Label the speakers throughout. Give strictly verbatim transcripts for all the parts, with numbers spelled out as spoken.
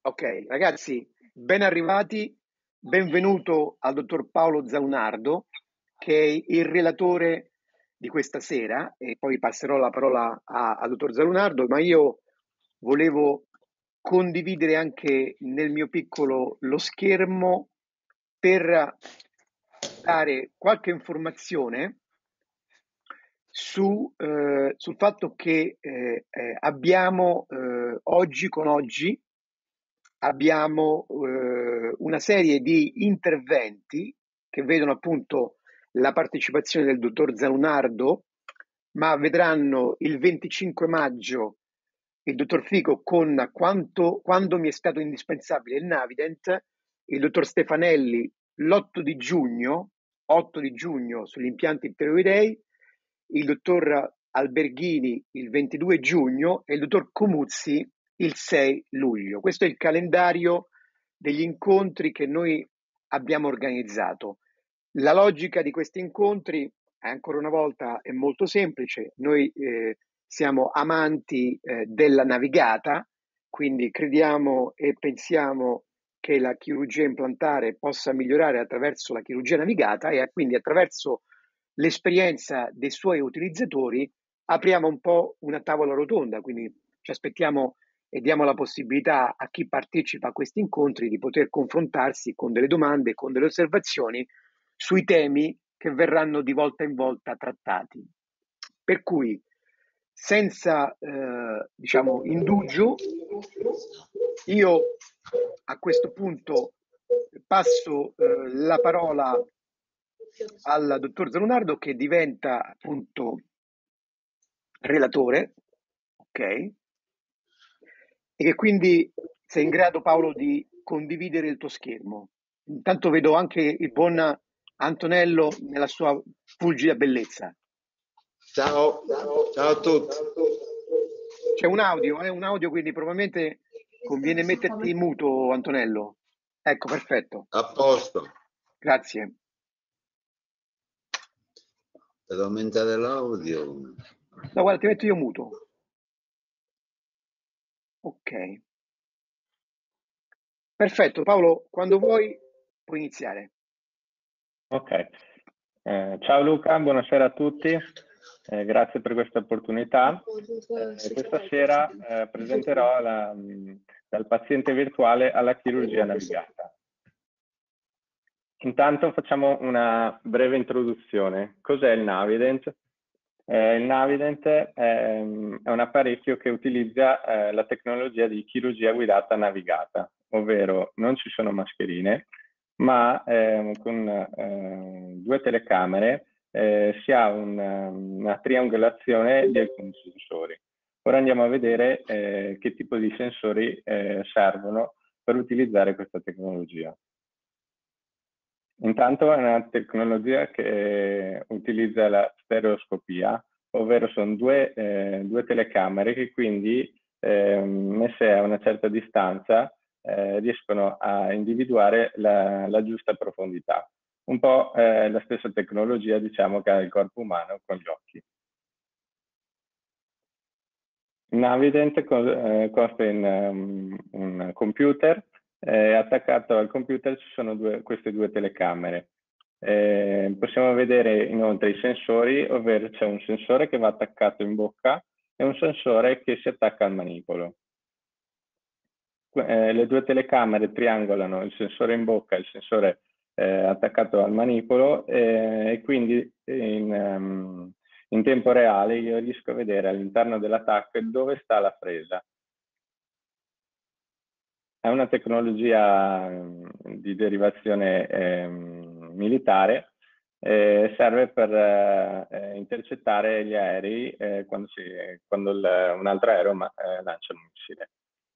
Speaker 1: Ok, ragazzi, ben arrivati, benvenuto al dottor Paolo Zaunardo, che è il relatore di questa sera, e poi passerò la parola a- al dottor Zaunardo, ma io volevo condividere anche nel mio piccolo lo schermo per dare qualche informazione su, eh, sul fatto che eh, eh, abbiamo eh, oggi con oggi abbiamo eh, una serie di interventi che vedono appunto la partecipazione del dottor Zanunardo, ma vedranno il venticinque maggio il dottor Fico con quanto, quando mi è stato indispensabile il Navident, il dottor Stefanelli l'otto di giugno, otto di giugno sugli impianti tiroidei, il dottor Alberghini il ventidue giugno e il dottor Comuzzi il sei luglio. Questo è il calendario degli incontri che noi abbiamo organizzato. La logica di questi incontri, ancora una volta, è molto semplice. Noi eh, siamo amanti eh, della navigata, quindi crediamo e pensiamo che la chirurgia implantare possa migliorare attraverso la chirurgia navigata e quindi attraverso l'esperienza dei suoi utilizzatori apriamo un po' una tavola rotonda, quindi ci aspettiamo e diamo la possibilità a chi partecipa a questi incontri di poter confrontarsi con delle domande, con delle osservazioni sui temi che verranno di volta in volta trattati. Per cui, senza eh, diciamo indugio, io a questo punto passo eh, la parola al dottor Zanunardo che diventa appunto relatore, ok? E che quindi sei in grado, Paolo, di condividere il tuo schermo. Intanto vedo anche il buon Antonello nella sua fulgida bellezza.
Speaker 2: Ciao, ciao a tutti.
Speaker 1: C'è un audio, eh, un audio, quindi probabilmente conviene metterti in muto, Antonello. Ecco, perfetto.
Speaker 2: A posto.
Speaker 1: Grazie.
Speaker 2: Per aumentare l'audio.
Speaker 1: No, guarda, ti metto io muto. Ok. Perfetto, Paolo, quando vuoi puoi iniziare.
Speaker 3: Ok, eh, ciao Luca, buonasera a tutti, eh, grazie per questa opportunità. Eh, questa sera eh, presenterò la, mh, dal paziente virtuale alla chirurgia navigata. Intanto facciamo una breve introduzione. Cos'è il Navident? Eh, il Navident è, è un apparecchio che utilizza eh, la tecnologia di chirurgia guidata navigata, ovvero non ci sono mascherine, ma eh, con eh, due telecamere eh, si ha un, una triangolazione di alcuni sensori. Ora andiamo a vedere eh, che tipo di sensori eh, servono per utilizzare questa tecnologia. Intanto è una tecnologia che utilizza la stereoscopia, ovvero sono due, eh, due telecamere che quindi eh, messe a una certa distanza eh, riescono a individuare la, la giusta profondità. Un po' eh, la stessa tecnologia, diciamo, che ha il corpo umano con gli occhi. Navident eh, costa in um, un computer, eh, attaccato al computer ci sono due, queste due telecamere. Eh, possiamo vedere inoltre i sensori, ovvero c'è un sensore che va attaccato in bocca e un sensore che si attacca al manipolo. Eh, le due telecamere triangolano il sensore in bocca e il sensore eh, attaccato al manipolo eh, e quindi in, um, in tempo reale io riesco a vedere all'interno della T A C dove sta la fresa. È una tecnologia um, di derivazione eh, militare, eh, serve per eh, intercettare gli aerei eh, quando, si, quando il, un altro aereo ma, eh, lancia un missile.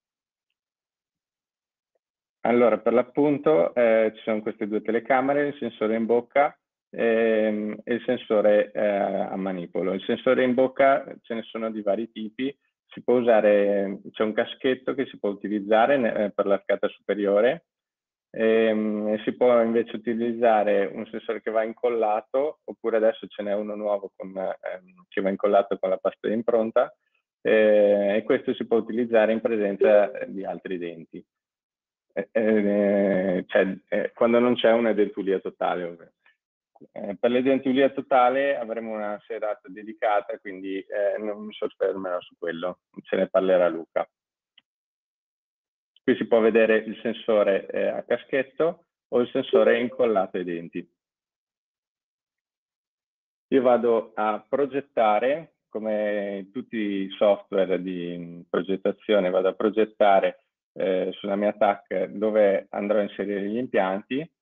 Speaker 3: Allora, per l'appunto eh, ci sono queste due telecamere, il sensore in bocca ehm, e il sensore eh, a manipolo. Il sensore in bocca ce ne sono di vari tipi, si può usare, c'è un caschetto che si può utilizzare eh, per l'arcata superiore, ehm, e si può invece utilizzare un sensore che va incollato, oppure adesso ce n'è uno nuovo con, ehm, che va incollato con la pasta di impronta, eh, e questo si può utilizzare in presenza di altri denti. eh, eh, cioè, eh, quando non c'è un'edentulia totale. Ovvero. Eh, per l'edentulia totale avremo una serata dedicata, quindi eh, non mi soffermerò su quello, ce ne parlerà Luca. Qui si può vedere il sensore eh, a caschetto o il sensore incollato ai denti. Io vado a progettare, come in tutti i software di progettazione, vado a progettare eh, sulla mia T A C dove andrò a inserire gli impianti.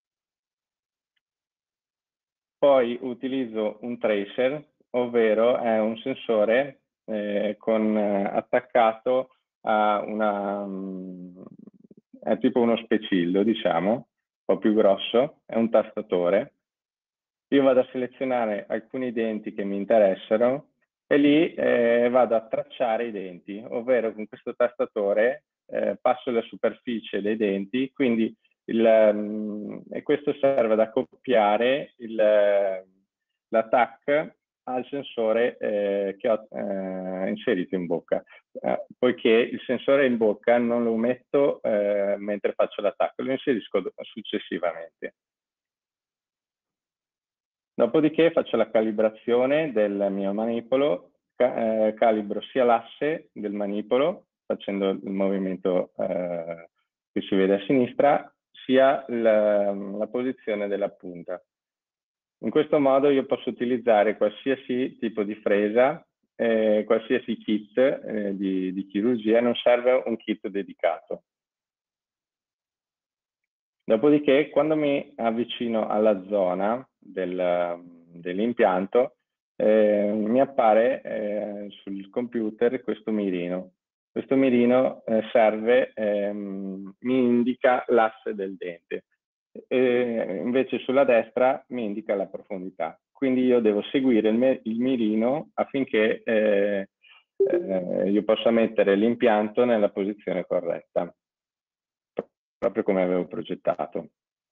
Speaker 3: Poi utilizzo un tracer, ovvero è un sensore eh, con, eh, attaccato a una, um, è tipo uno specillo, diciamo, un po' più grosso, è un tastatore. Io vado a selezionare alcuni denti che mi interessano e lì eh, vado a tracciare i denti, ovvero con questo tastatore eh, passo la superficie dei denti, quindi il, um, e questo serve ad accoppiare il, la T A C al sensore eh, che ho eh, inserito in bocca, eh, poiché il sensore in bocca non lo metto eh, mentre faccio la T A C, lo inserisco successivamente. Dopodiché faccio la calibrazione del mio manipolo, ca eh, calibro sia l'asse del manipolo, facendo il movimento eh, che si vede a sinistra, sia la, la posizione della punta. In questo modo io posso utilizzare qualsiasi tipo di fresa, eh, qualsiasi kit eh, di, di chirurgia, non serve un kit dedicato. Dopodiché, quando mi avvicino alla zona del, dell'impianto, eh, mi appare eh, sul computer questo mirino. Questo mirino eh, serve, ehm, mi indica l'asse del dente, e invece sulla destra mi indica la profondità. Quindi io devo seguire il, il mirino affinché eh, eh, io possa mettere l'impianto nella posizione corretta, proprio come avevo progettato.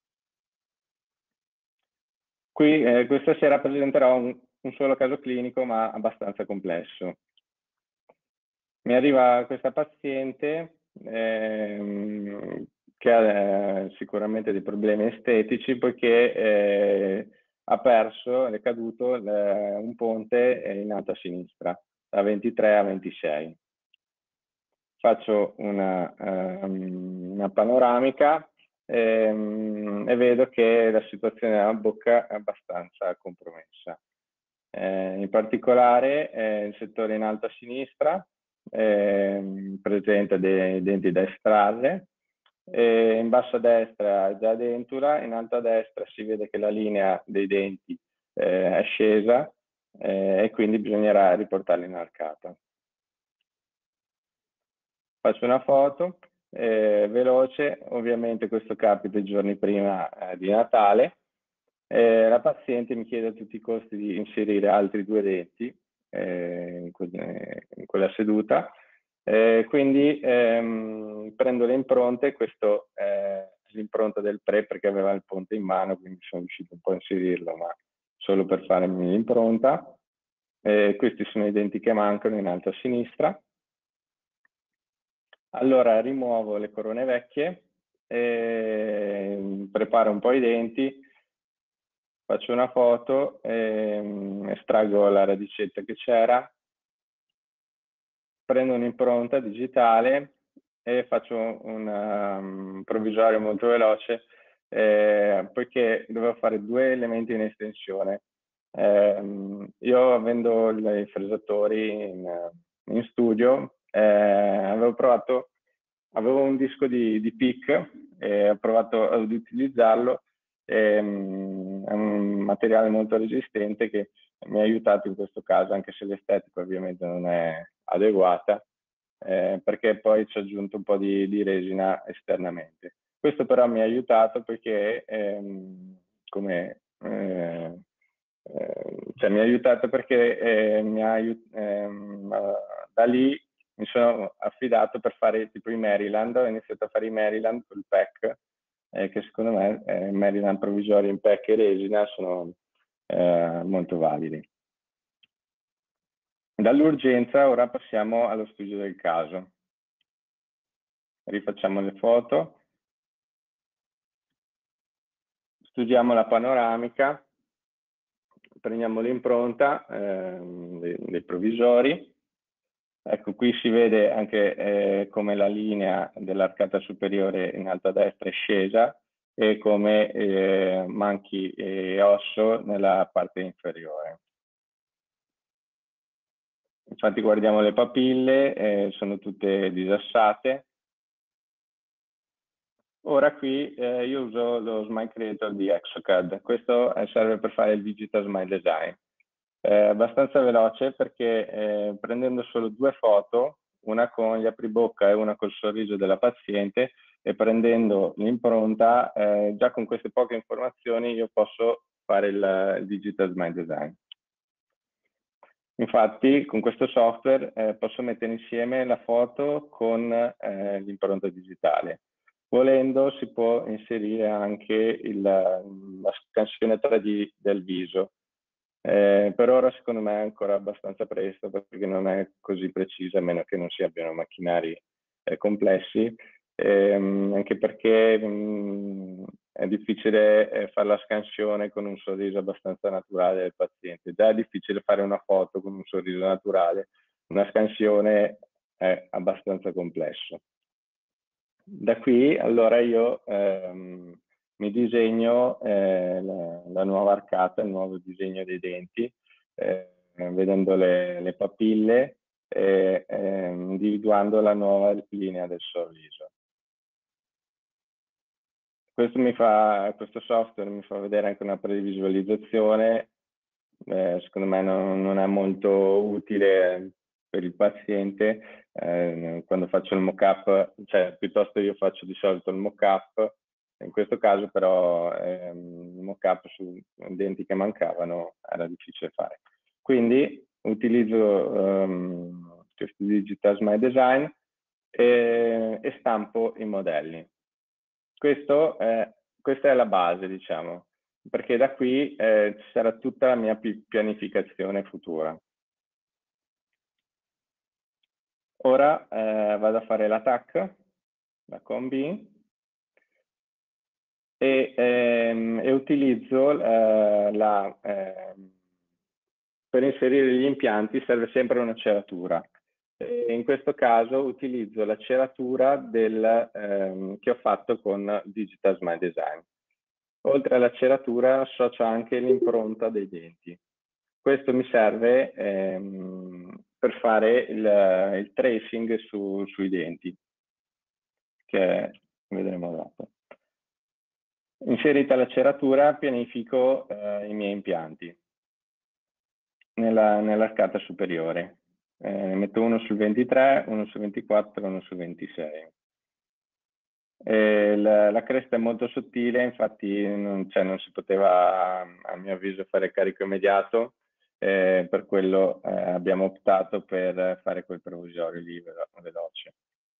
Speaker 3: Qui eh, questa sera presenterò un, un solo caso clinico, ma abbastanza complesso. Mi arriva questa paziente ehm, che ha eh, sicuramente dei problemi estetici, poiché eh, ha perso, è caduto eh, un ponte in alto a sinistra, da ventitré a ventisei. Faccio una, um, una panoramica ehm, e vedo che la situazione della bocca è abbastanza compromessa. Eh, in particolare eh, il settore in alto a sinistra eh, presenta dei denti da estrarre, e in basso a destra è già dentura, in alto a destra si vede che la linea dei denti eh, è scesa eh, e quindi bisognerà riportarla in arcata. Faccio una foto eh, veloce, ovviamente questo capita i giorni prima eh, di Natale. Eh, la paziente mi chiede a tutti i costi di inserire altri due denti eh, in, que in quella seduta, eh, quindi ehm, prendo le impronte, questo è l'impronta del pre perché aveva il ponte in mano, quindi sono riuscito un po' a inserirlo, ma solo per farmi l'impronta. Eh, questi sono i denti che mancano in alto a sinistra. Allora rimuovo le corone vecchie, eh, preparo un po' i denti, faccio una foto, eh, estraggo la radicetta che c'era, prendo un'impronta digitale e faccio un um, provvisorio molto veloce, eh, poiché dovevo fare due elementi in estensione. Eh, io avendo i fresatori in, in studio, eh, avevo provato avevo un disco di, di P I C e ho provato ad utilizzarlo, e, um, è un materiale molto resistente che mi ha aiutato in questo caso, anche se l'estetica ovviamente non è adeguata, eh, perché poi ci ho aggiunto un po' di, di resina esternamente. Questo però mi ha aiutato perché ehm, come, eh, eh, cioè mi ha aiutato perché eh, mi ha, ehm, da lì mi sono affidato per fare tipo i Maryland, ho iniziato a fare i Maryland sul P E C, eh, che secondo me eh, Maryland provvisorio in P E C e resina sono eh, molto validi. Dall'urgenza ora passiamo allo studio del caso. Rifacciamo le foto. Studiamo la panoramica, prendiamo l'impronta eh, dei, dei provvisori. Ecco, qui si vede anche eh, come la linea dell'arcata superiore in alto a destra è scesa e come eh, manchi e osso nella parte inferiore. Infatti guardiamo le papille, eh, sono tutte disassate. Ora qui eh, io uso lo Smile Creator di Exocad. Questo eh, serve per fare il Digital Smile Design. È abbastanza veloce perché eh, prendendo solo due foto, una con gli apribocca e una col sorriso della paziente, e prendendo l'impronta, eh, già con queste poche informazioni io posso fare il, il Digital Smile Design. Infatti con questo software eh, posso mettere insieme la foto con eh, l'impronta digitale. Volendo si può inserire anche il, la scansione tre D del viso. Eh, per ora secondo me è ancora abbastanza presto perché non è così precisa, a meno che non si abbiano macchinari eh, complessi, ehm, anche perché mh, è difficile eh, fare la scansione con un sorriso abbastanza naturale del paziente. Già è difficile fare una foto con un sorriso naturale, una scansione è abbastanza complesso. Da qui allora io ehm, mi disegno eh, la, la nuova arcata, il nuovo disegno dei denti, eh, vedendo le, le papille e eh, individuando la nuova linea del sorriso. Questo, mi fa, questo software mi fa vedere anche una previsualizzazione, eh, secondo me non, non è molto utile per il paziente. Eh, quando faccio il mock-up, cioè piuttosto io faccio di solito il mock-up, in questo caso però ehm, il mock-up su denti che mancavano era difficile fare. Quindi utilizzo ehm, questo Digital Smile Design e, e stampo i modelli. Questo è, questa è la base, diciamo, perché da qui eh, ci sarà tutta la mia pianificazione futura. Ora eh, vado a fare la T A C, la combi, e, ehm, e utilizzo eh, la... Eh, per inserire gli impianti serve sempre una ceratura. E in questo caso utilizzo la ceratura del, ehm, che ho fatto con Digital Smile Design. Oltre alla ceratura associo anche l'impronta dei denti. Questo mi serve ehm, per fare il, il tracing su, sui denti, che vedremo dopo. Inserita la ceratura, pianifico eh, i miei impianti nella, nell'arcata superiore. Eh, ne metto uno sul ventitré, uno sul ventiquattro e uno sul ventisei. E la, la cresta è molto sottile, infatti non, cioè, non si poteva, a mio avviso, fare carico immediato, eh, per quello eh, abbiamo optato per fare quel provvisorio lì velo veloce.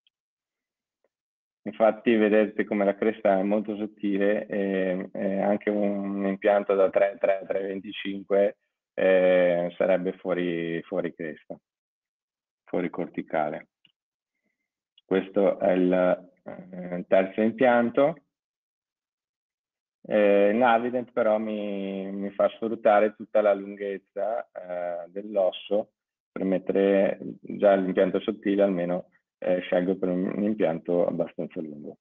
Speaker 3: Infatti vedete come la cresta è molto sottile e, e anche un impianto da tre tre tre venticinque eh, sarebbe fuori, fuori cresta, fuori corticale. Questo è il eh, terzo impianto. Eh, Navident però mi, mi fa sfruttare tutta la lunghezza eh, dell'osso per mettere già l'impianto sottile, almeno eh, scelgo per un, un impianto abbastanza lungo.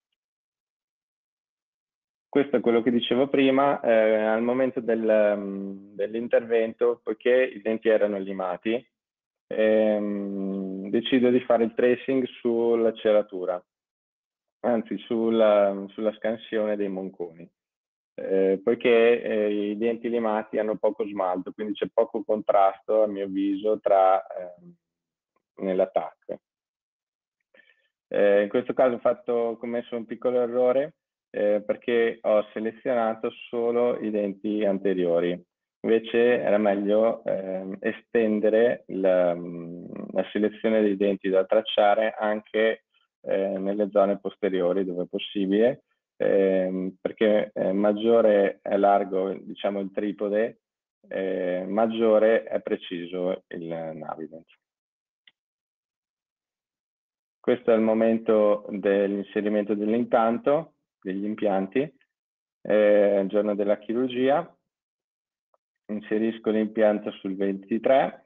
Speaker 3: Questo è quello che dicevo prima, eh, al momento del, um, dell'intervento, poiché i denti erano limati, ehm, decido di fare il tracing sulla ceratura, anzi sulla, sulla scansione dei monconi, eh, poiché eh, i denti limati hanno poco smalto, quindi c'è poco contrasto a mio avviso tra eh, nella T A C. Eh, in questo caso ho fatto, commesso un piccolo errore eh, perché ho selezionato solo i denti anteriori. Invece era meglio eh, estendere la, la selezione dei denti da tracciare anche eh, nelle zone posteriori dove è possibile, eh, perché eh, maggiore è largo, diciamo, il tripode, eh, maggiore è preciso il Navident. Questo è il momento dell'inserimento dell'impianto, degli impianti. eh, il giorno della chirurgia, inserisco l'impianto sul ventitré,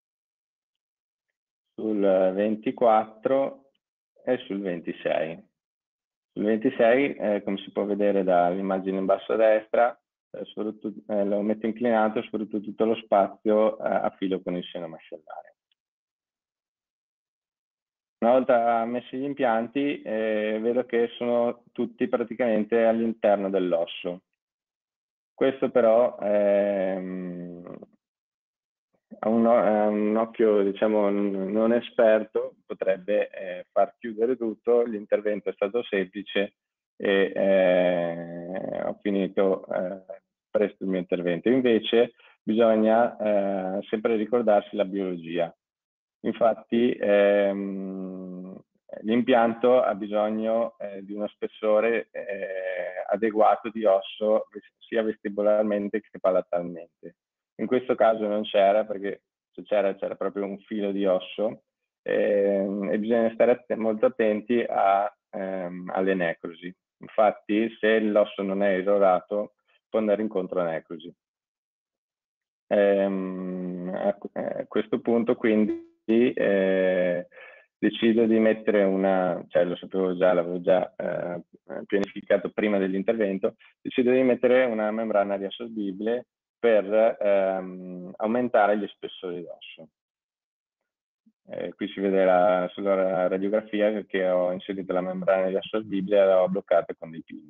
Speaker 3: sul ventiquattro e sul ventisei. Sul ventisei, eh, come si può vedere dall'immagine in basso a destra, eh, eh, lo metto inclinato e sfrutto tutto lo spazio eh, a filo con il seno mascellare. Una volta messi gli impianti, eh, vedo che sono tutti praticamente all'interno dell'osso. Questo però ehm, a un, a un occhio, diciamo, non esperto potrebbe eh, far chiudere tutto. L'intervento è stato semplice e eh, ho finito eh, presto il mio intervento. Invece bisogna eh, sempre ricordarsi la biologia. Infatti ehm, l'impianto ha bisogno eh, di uno spessore eh, adeguato di osso sia vestibolarmente che palatalmente. In questo caso non c'era, perché se c'era c'era proprio un filo di osso ehm, e bisogna stare att molto attenti a, ehm, alle necrosi. Infatti se l'osso non è erorato può andare incontro a necrosi. Ehm, a, a questo punto quindi eh, decido di mettere una, cioè lo sapevo già, l'avevo già eh, pianificato prima dell'intervento, decido di mettere una membrana riassorbibile per ehm, aumentare gli spessori d'osso. Eh, qui si vede la, sulla radiografia che ho inserito la membrana riassorbibile e l'ho bloccata con dei pin.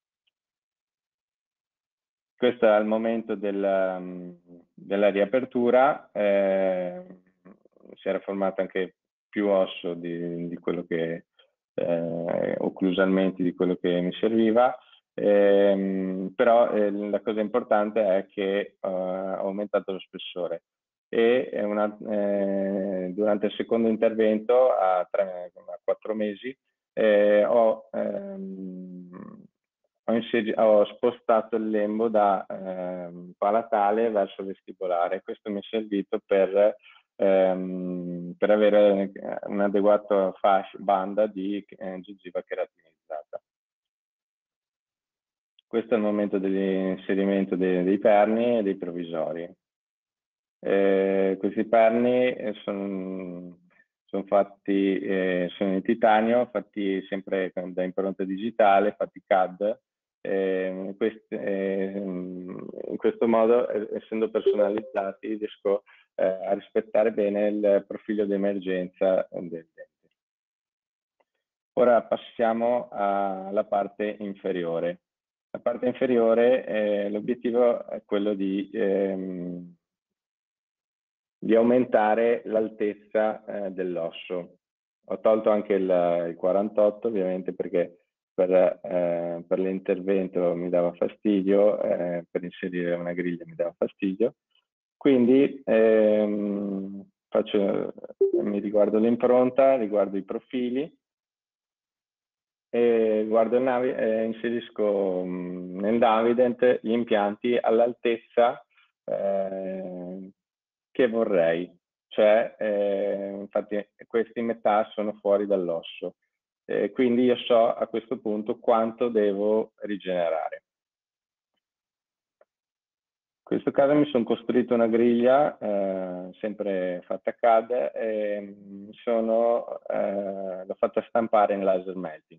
Speaker 3: Questo è al momento della, della riapertura, eh, si era formato anche più osso di, di quello che, eh, occlusalmente di quello che mi serviva, eh, però eh, la cosa importante è che eh, ho aumentato lo spessore e una, eh, durante il secondo intervento a, tre, a quattro mesi eh, ho ehm, Ho, ho spostato il lembo da eh, palatale verso vestibolare. Questo mi è servito per, ehm, per avere un'adeguata fascia banda di eh, gengiva keratinizzata. Questo è il momento dell'inserimento dei, dei perni e dei provvisori. Eh, questi perni sono sono fatti eh, sono in titanio, fatti sempre da impronta digitale, fatti C A D. Eh, quest, eh, in questo modo, eh, essendo personalizzati, riesco eh, a rispettare bene il profilo di emergenza del dente. Ora passiamo alla parte inferiore. La parte inferiore, eh, l'obiettivo è quello di, ehm, di aumentare l'altezza eh, dell'osso. Ho tolto anche il, il quarantotto, ovviamente, perché per, eh, per l'intervento mi dava fastidio, eh, per inserire una griglia mi dava fastidio. Quindi ehm, faccio, mi riguardo l'impronta, riguardo i profili, e guardo il navi, eh, inserisco mh, nel Navident gli impianti all'altezza eh, che vorrei. Cioè, eh, infatti questi metà sono fuori dall'osso. Eh, quindi io so a questo punto quanto devo rigenerare. In questo caso mi sono costruito una griglia, eh, sempre fatta a C A D, e sono, eh, l'ho fatta stampare in laser melting.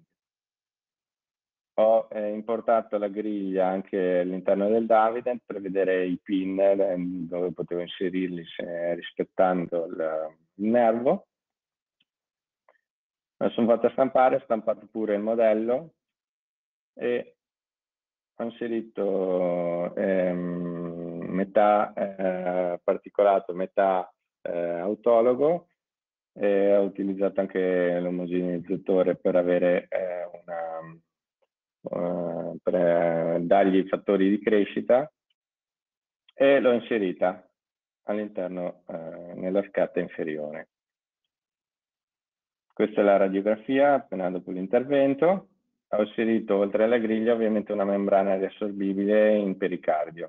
Speaker 3: Ho eh, importato la griglia anche all'interno del Davident per vedere i pin eh, dove potevo inserirli se, rispettando il, il nervo. Me la sono fatta stampare, ho stampato pure il modello e ho inserito ehm, metà eh, particolato, metà eh, autologo, e ho utilizzato anche l'omogeneizzatore per avere eh, una Uh, per dargli fattori di crescita, e l'ho inserita all'interno uh, nella scatta inferiore. Questa è la radiografia appena dopo l'intervento. Ho inserito oltre alla griglia ovviamente una membrana riassorbibile in pericardio.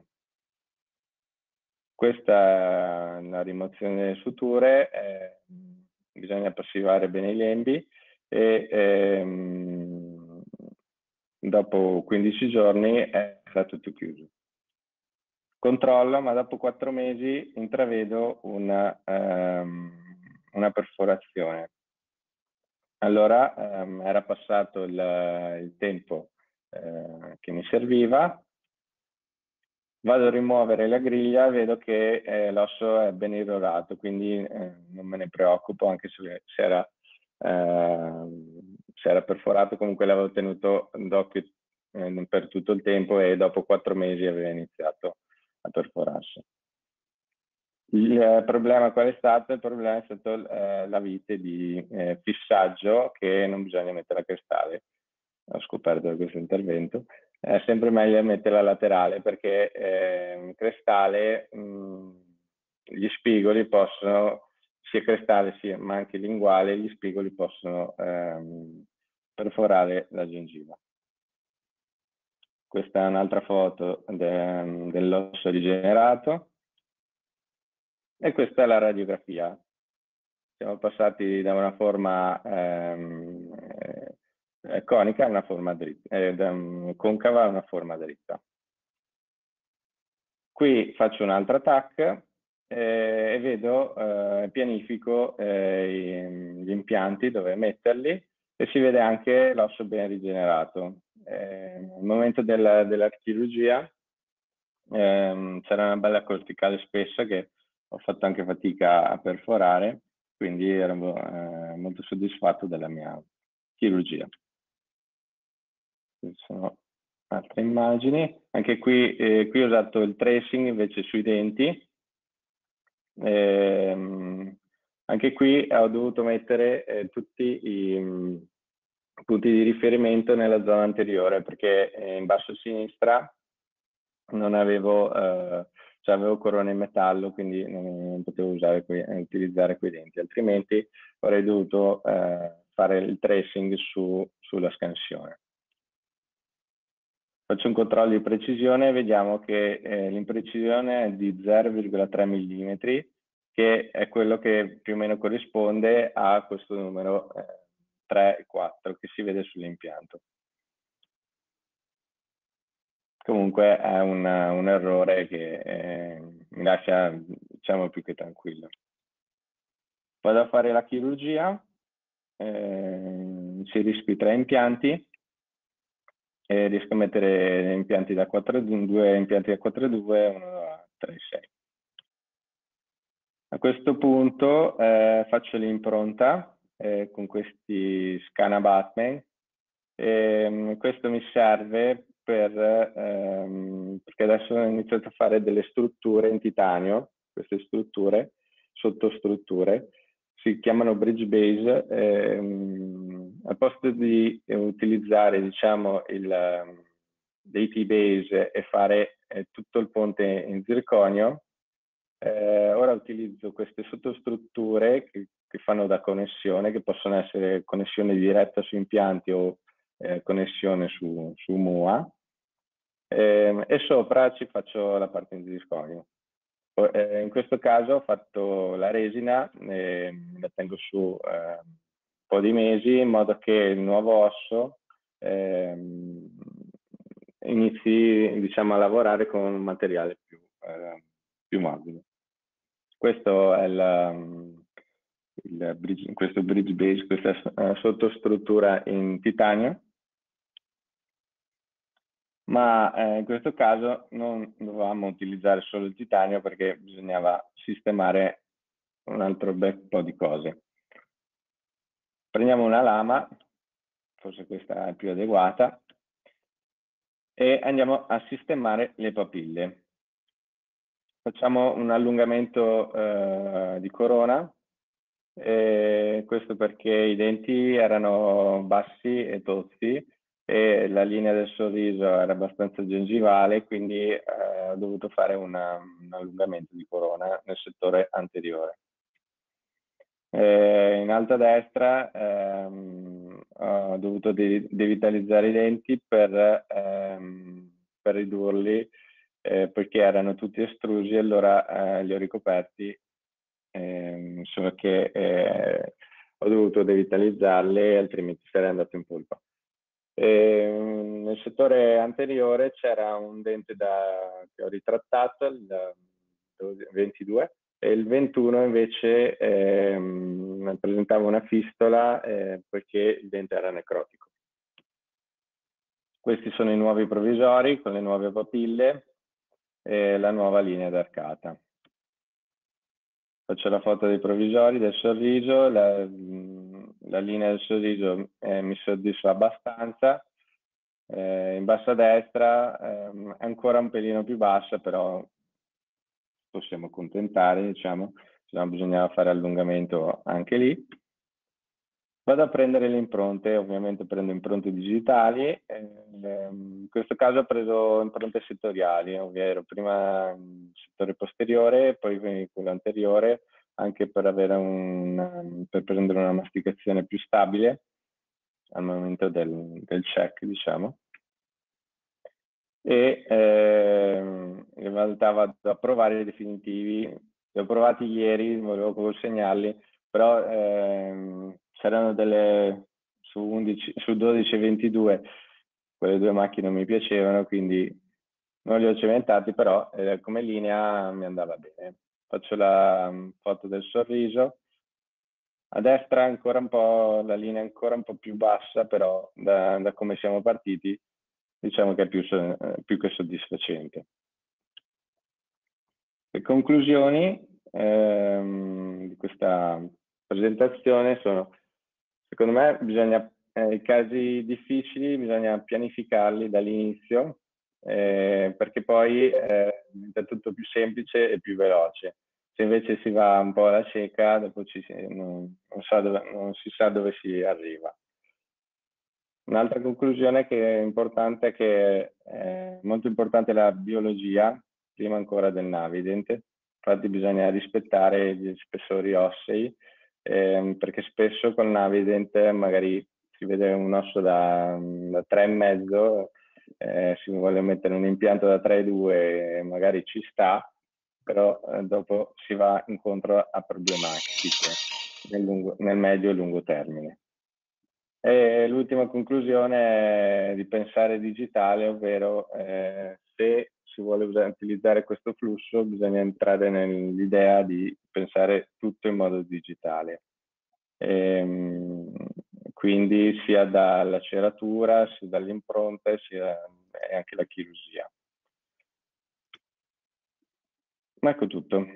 Speaker 3: Questa è la rimozione delle suture, eh, bisogna passivare bene i lembi e ehm, dopo quindici giorni era tutto chiuso. Controllo, ma dopo quattro mesi intravedo una, um, una perforazione. Allora um, era passato il, il tempo uh, che mi serviva, vado a rimuovere la griglia e vedo che eh, l'osso è ben irrorato, quindi eh, non me ne preoccupo, anche se, se, era, eh, se era perforato, comunque l'avevo tenuto d'occhio eh, per tutto il tempo e dopo quattro mesi aveva iniziato a perforarsi. Il eh, problema qual è stato? Il problema è stato eh, la vite di eh, fissaggio che non bisogna mettere a cristalli. Ho scoperto da questo intervento. È sempre meglio metterla laterale perché eh, cristale, mh, gli spigoli possono, sia cristale sia, ma anche linguale, gli spigoli possono ehm, perforare la gengiva. Questa è un'altra foto de, dell'osso rigenerato. E questa è la radiografia. Siamo passati da una forma ehm, eh, conica a una forma dritta, eh, da, um, concava a una forma dritta. Qui faccio un altro tac eh, e vedo, eh, pianifico eh, gli impianti dove metterli e si vede anche l'osso ben rigenerato. Eh, nel momento della, della chirurgia ehm, c'era una bella corticale spessa che ho fatto anche fatica a perforare, quindi ero eh, molto soddisfatto della mia chirurgia. Ci sono altre immagini. Anche qui, eh, qui ho usato il tracing invece sui denti. Ehm, anche qui ho dovuto mettere eh, tutti i mh, punti di riferimento nella zona anteriore perché eh, in basso a sinistra non avevo, eh, cioè avevo corona in metallo, quindi non, non potevo usare que utilizzare quei denti, altrimenti avrei dovuto eh, fare il tracing su, sulla scansione. Faccio un controllo di precisione e vediamo che eh, l'imprecisione è di zero virgola tre millimetri, che è quello che più o meno corrisponde a questo numero eh, tre e quattro che si vede sull'impianto. Comunque è un, un errore che eh, mi lascia, diciamo, più che tranquillo. Vado a fare la chirurgia, eh, inserisco i tre impianti e riesco a mettere impianti da quattro, due impianti da quattro virgola due e uno da tre virgola sei. A questo punto eh, faccio l'impronta eh, con questi scan abutment. E, questo mi serve per, ehm, perché adesso ho iniziato a fare delle strutture in titanio, queste strutture, sottostrutture, si chiamano bridge base, ehm, al posto di utilizzare diciamo il dei T-base e fare eh, tutto il ponte in zirconio, eh, ora utilizzo queste sottostrutture che, che fanno da connessione, che possono essere connessione diretta su impianti o eh, connessione su, su M U A, eh, e sopra ci faccio la parte in zirconio. Eh, in questo caso ho fatto la resina, eh, la tengo su eh, un po' di mesi in modo che il nuovo osso eh, inizi diciamo, a lavorare con un materiale più, eh, più morbido. Questo è il, il bridge, questo bridge base, questa sottostruttura in titanio, ma eh, in questo caso non dovevamo utilizzare solo il titanio perché bisognava sistemare un altro bel po' di cose. Prendiamo una lama, forse questa è più adeguata, e andiamo a sistemare le papille. Facciamo un allungamento eh, di corona, e questo perché i denti erano bassi e tozzi e la linea del sorriso era abbastanza gengivale, quindi eh, ho dovuto fare una, un allungamento di corona nel settore anteriore. Eh, in alto a destra ehm, ho dovuto de devitalizzare i denti per, ehm, per ridurli eh, perché erano tutti estrusi e allora eh, li ho ricoperti, eh, solo che eh, ho dovuto devitalizzarli altrimenti sarei andato in polpa. E, um, nel settore anteriore c'era un dente da, che ho ritrattato, il ventidue, e il ventuno invece ehm, presentava una fistola eh, perché il dente era necrotico. Questi sono i nuovi provvisori con le nuove papille e la nuova linea d'arcata. Faccio la foto dei provvisori, del sorriso, la, la linea del sorriso eh, mi soddisfa abbastanza. Eh, in basso a destra ehm, è ancora un pelino più bassa, però possiamo accontentare, diciamo, se no bisognava fare allungamento anche lì. Vado a prendere le impronte, ovviamente prendo impronte digitali, eh, in questo caso ho preso impronte settoriali, ovvero prima il settore posteriore, poi quello anteriore, anche per, avere un, per prendere una masticazione più stabile al momento del, del check, diciamo. E eh, in realtà vado a provare i definitivi, li ho provati ieri, volevo consegnarli, però eh, c'erano delle su, undici, su dodici e ventidue, quelle due macchine non mi piacevano, quindi non li ho cementati, però eh, come linea mi andava bene. Faccio la um, foto del sorriso. A destra ancora un po', la linea è ancora un po' più bassa, però da, da come siamo partiti diciamo che è più, più che soddisfacente. Le conclusioni ehm, di questa presentazione sono, secondo me, bisogna, eh, i casi difficili bisogna pianificarli dall'inizio, eh, perché poi eh, diventa tutto più semplice e più veloce. Se invece si va un po' alla cieca, dopo ci, non, non, sa dove, non si sa dove si arriva. Un'altra conclusione che è importante è che è molto importante la biologia, prima ancora del Navident. Infatti bisogna rispettare gli spessori ossei, eh, perché spesso col Navident magari si vede un osso da, da tre e mezzo, eh, si vuole mettere un impianto da tre e due, magari ci sta, però eh, dopo si va incontro a problematiche nel, lungo, nel medio e lungo termine. E l'ultima conclusione è di pensare digitale, ovvero eh, se si vuole usare, utilizzare questo flusso bisogna entrare nell'idea di pensare tutto in modo digitale. E, quindi sia dalla ceratura, sia dall'impronta, sia e anche la chirurgia. Ecco tutto.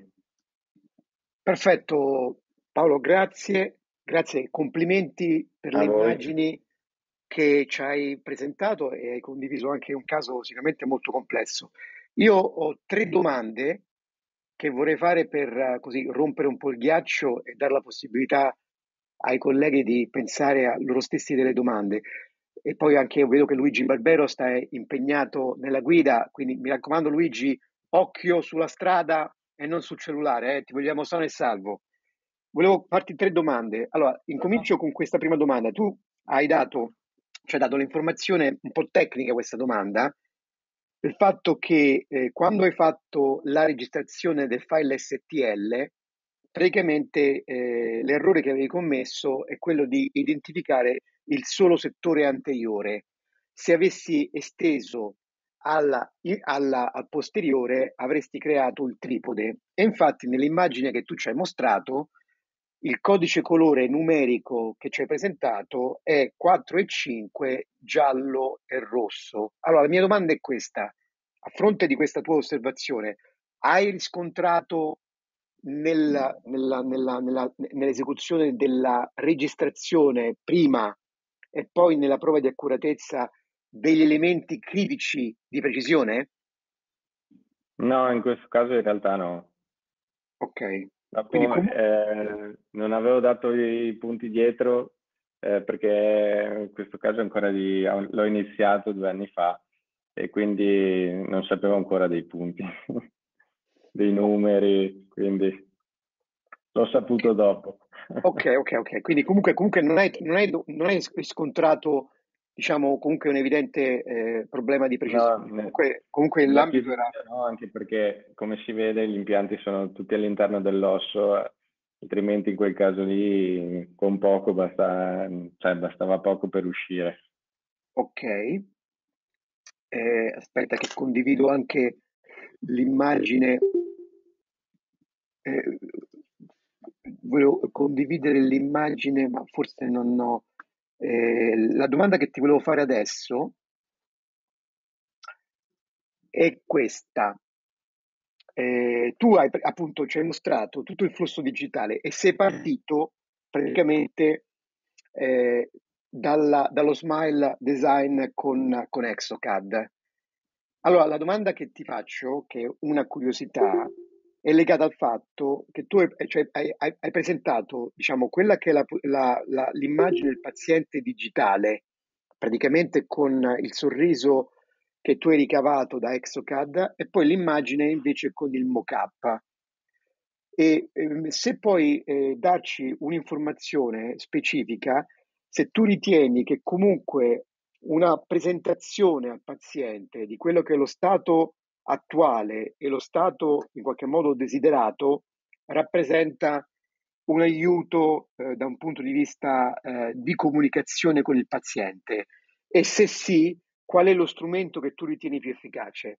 Speaker 1: Perfetto Paolo, grazie. Grazie, complimenti per
Speaker 3: A
Speaker 1: le
Speaker 3: voi.
Speaker 1: immagini che ci hai presentato e hai condiviso anche un caso sicuramente molto complesso. Io ho tre domande che vorrei fare per così rompere un po' il ghiaccio e dare la possibilità ai colleghi di pensare a loro stessi delle domande. E poi anche io vedo che Luigi Barbero sta impegnato nella guida, quindi mi raccomando Luigi, occhio sulla strada e non sul cellulare, eh? Ti vogliamo sano e salvo. Volevo farti tre domande. Allora, incomincio con questa prima domanda. Tu hai dato, ci hai dato l'informazione un po' tecnica questa domanda, del fatto che eh, quando hai fatto la registrazione del file S T L, praticamente eh, l'errore che avevi commesso è quello di identificare il solo settore anteriore. Se avessi esteso alla, alla, al posteriore avresti creato il tripode. E infatti nell'immagine che tu ci hai mostrato il codice colore numerico che ci hai presentato è quattro e cinque, giallo e rosso. Allora, la mia domanda è questa. A fronte di questa tua osservazione, hai riscontrato nella, nella, nella, nella, nell'esecuzione della registrazione prima e poi nella prova di accuratezza degli elementi critici di precisione?
Speaker 3: No, in questo caso in realtà no.
Speaker 1: Ok.
Speaker 3: Dopo,
Speaker 1: com-
Speaker 3: eh, non avevo dato i punti dietro eh, perché in questo caso ancora di, l'ho iniziato due anni fa e quindi non sapevo ancora dei punti, dei numeri, quindi l'ho saputo dopo.
Speaker 1: Ok, ok, ok. Quindi comunque, comunque non hai, non hai, non hai riscontrato, diciamo, comunque un evidente eh, problema di
Speaker 3: No,
Speaker 1: precisione.
Speaker 3: ne-
Speaker 1: Comunque, comunque
Speaker 3: nella
Speaker 1: l'ambito era...
Speaker 3: chirurgia no, anche perché come si vede gli impianti sono tutti all'interno dell'osso, eh, altrimenti in quel caso lì con poco basta, cioè, bastava poco per uscire.
Speaker 1: Ok. Eh, aspetta che condivido anche l'immagine. Eh, volevo condividere l'immagine, ma forse non ho. Eh, la domanda che ti volevo fare adesso è questa. Eh, tu hai appunto ci hai mostrato tutto il flusso digitale e sei partito praticamente eh, dalla- dallo Smile Design con, con Exocad. Allora, la domanda che ti faccio, che è una curiosità, è legata al fatto che tu hai, cioè, hai- hai- hai presentato, diciamo, quella che è la- la- la- l'immagine del paziente digitale, praticamente con il sorriso che tu hai ricavato da Exocad, e poi l'immagine invece con il mock-up. E ehm, se puoi eh, darci un'informazione specifica, se tu ritieni che comunque una presentazione al paziente di quello che è lo stato attuale e lo stato in qualche modo desiderato rappresenta un aiuto eh, da un punto di vista eh, di comunicazione con il paziente, e se sì, qual è lo strumento che tu ritieni più efficace?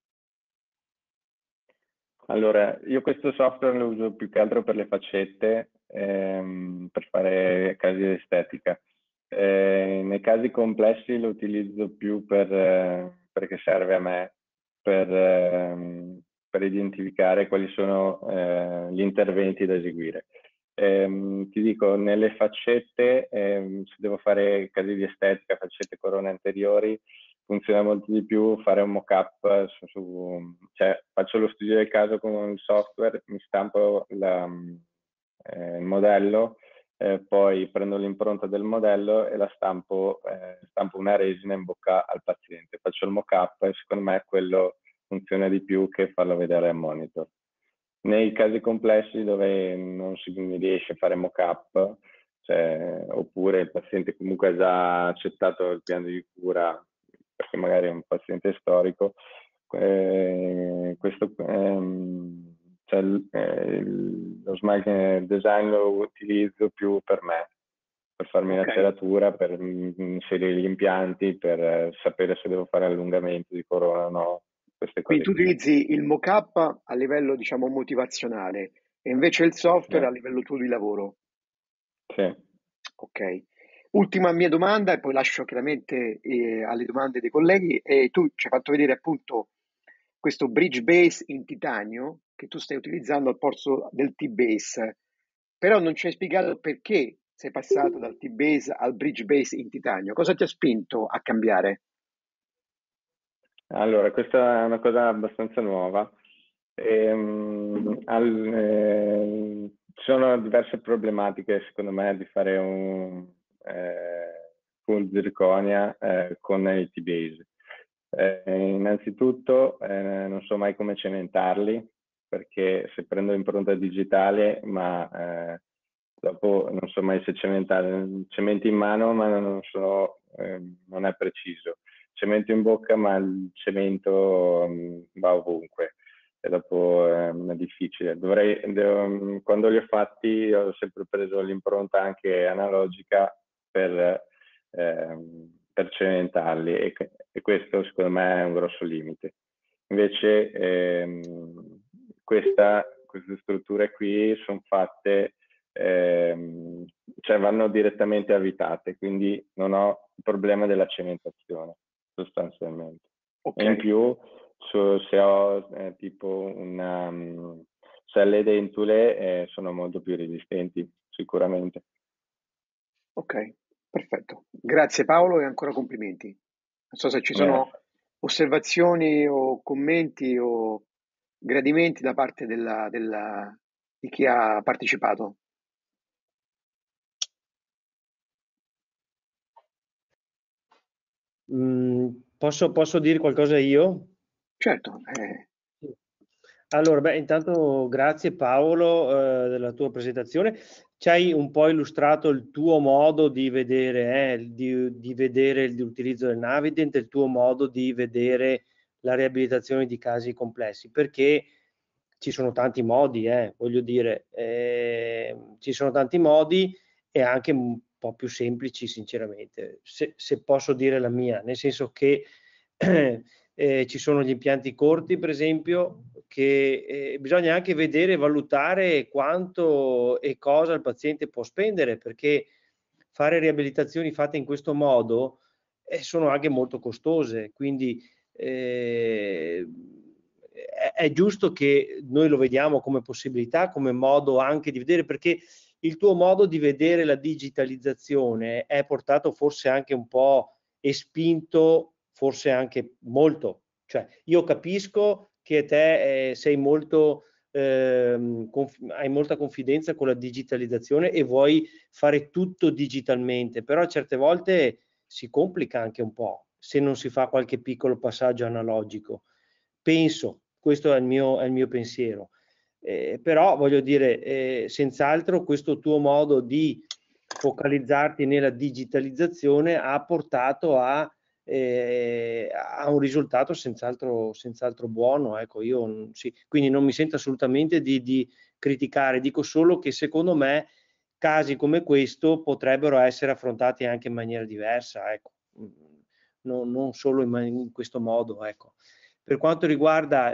Speaker 3: Allora, io questo software lo uso più che altro per le faccette, ehm, per fare casi di estetica. Eh, nei casi complessi lo utilizzo più per, eh, perché serve a me per, ehm, per identificare quali sono eh, gli interventi da eseguire. Ehm, ti dico, nelle faccette, ehm, se devo fare casi di estetica, faccette corone anteriori, funziona molto di più fare un mock-up su, su, cioè faccio lo studio del caso con il software, mi stampo la, eh, il modello, eh, poi prendo l'impronta del modello e la stampo, eh, stampo una resina in bocca al paziente, faccio il mock-up e secondo me quello funziona di più che farlo vedere al monitor. Nei casi complessi dove non si riesce a fare mock-up, cioè, oppure il paziente comunque ha già accettato il piano di cura perché magari è un paziente storico, eh, questo, ehm, cioè, eh, lo Smile Design lo utilizzo più per me, per farmi
Speaker 1: Ok.
Speaker 3: la ceratura, per inserire gli impianti, per sapere se devo fare allungamento di corona o no, queste
Speaker 1: Quindi
Speaker 3: cose
Speaker 1: tu
Speaker 3: qui.
Speaker 1: utilizzi il mock-up a livello, diciamo, motivazionale e invece il software
Speaker 3: Eh,
Speaker 1: a livello tuo di lavoro.
Speaker 3: sì.
Speaker 1: Ok. Ultima mia domanda e poi lascio chiaramente eh, alle domande dei colleghi. E tu ci hai fatto vedere appunto questo bridge base in titanio che tu stai utilizzando al posto del T-base, però non ci hai spiegato perché sei passato dal T-base al bridge base in titanio. Cosa ti ha spinto a cambiare?
Speaker 3: Allora, questa è una cosa abbastanza nuova. Ehm, al- eh, ci sono diverse problematiche, secondo me, di fare un eh, full zirconia eh, con il T-base. Eh, innanzitutto, eh, non so mai come cementarli, perché se prendo impronta digitale, ma eh, dopo non so mai se cementare, cemento in mano, ma non so, eh, non è preciso. Cemento in bocca, ma il cemento um, va ovunque e dopo um, è difficile. Dovrei, devo, quando li ho fatti ho sempre preso l'impronta anche analogica per, ehm, per cementarli e, e questo secondo me è un grosso limite. Invece ehm, questa, queste strutture qui sono fatte, ehm, cioè vanno direttamente avvitate, quindi non ho il problema della cementazione sostanzialmente.
Speaker 1: Ok.
Speaker 3: E in più, so, se ho eh, tipo una, um, se le dentule eh, sono molto più resistenti, sicuramente.
Speaker 1: Ok, perfetto. Grazie Paolo e ancora complimenti. Non so se ci
Speaker 3: Eh,
Speaker 1: sono osservazioni o commenti o gradimenti da parte della, della- di chi ha partecipato.
Speaker 4: Mm, posso, posso dire qualcosa io?
Speaker 1: Certo, eh,
Speaker 4: Allora, beh, intanto grazie Paolo eh, della tua presentazione. Ci hai un po' illustrato il tuo modo di vedere, eh, di, di vedere l'utilizzo del Navident, il tuo modo di vedere la riabilitazione di casi complessi, perché ci sono tanti modi, eh, voglio dire, eh, ci sono tanti modi e anche po' più semplici sinceramente, se, se posso dire la mia, nel senso che eh, ci sono gli impianti corti per esempio, che eh, bisogna anche vedere e valutare quanto e cosa il paziente può spendere, perché fare riabilitazioni fatte in questo modo eh, sono anche molto costose, quindi eh, è, è giusto che noi lo vediamo come possibilità, come modo anche di vedere, perché il tuo modo di vedere la digitalizzazione è portato forse anche un po' e spinto forse anche molto, cioè io capisco che te eh, sei molto ehm, hai molta confidenza con la digitalizzazione e vuoi fare tutto digitalmente, però certe volte si complica anche un po' se non si fa qualche piccolo passaggio analogico. Penso, questo è il mio, è il mio pensiero. Eh, però voglio dire, eh, senz'altro questo tuo modo di focalizzarti nella digitalizzazione ha portato a, eh, a un risultato senz'altro senz'altro buono. Ecco, io sì, quindi non mi sento assolutamente di, di criticare, dico solo che secondo me casi come questo potrebbero essere affrontati anche in maniera diversa, ecco, non, non solo in, in questo modo, ecco. Per quanto riguarda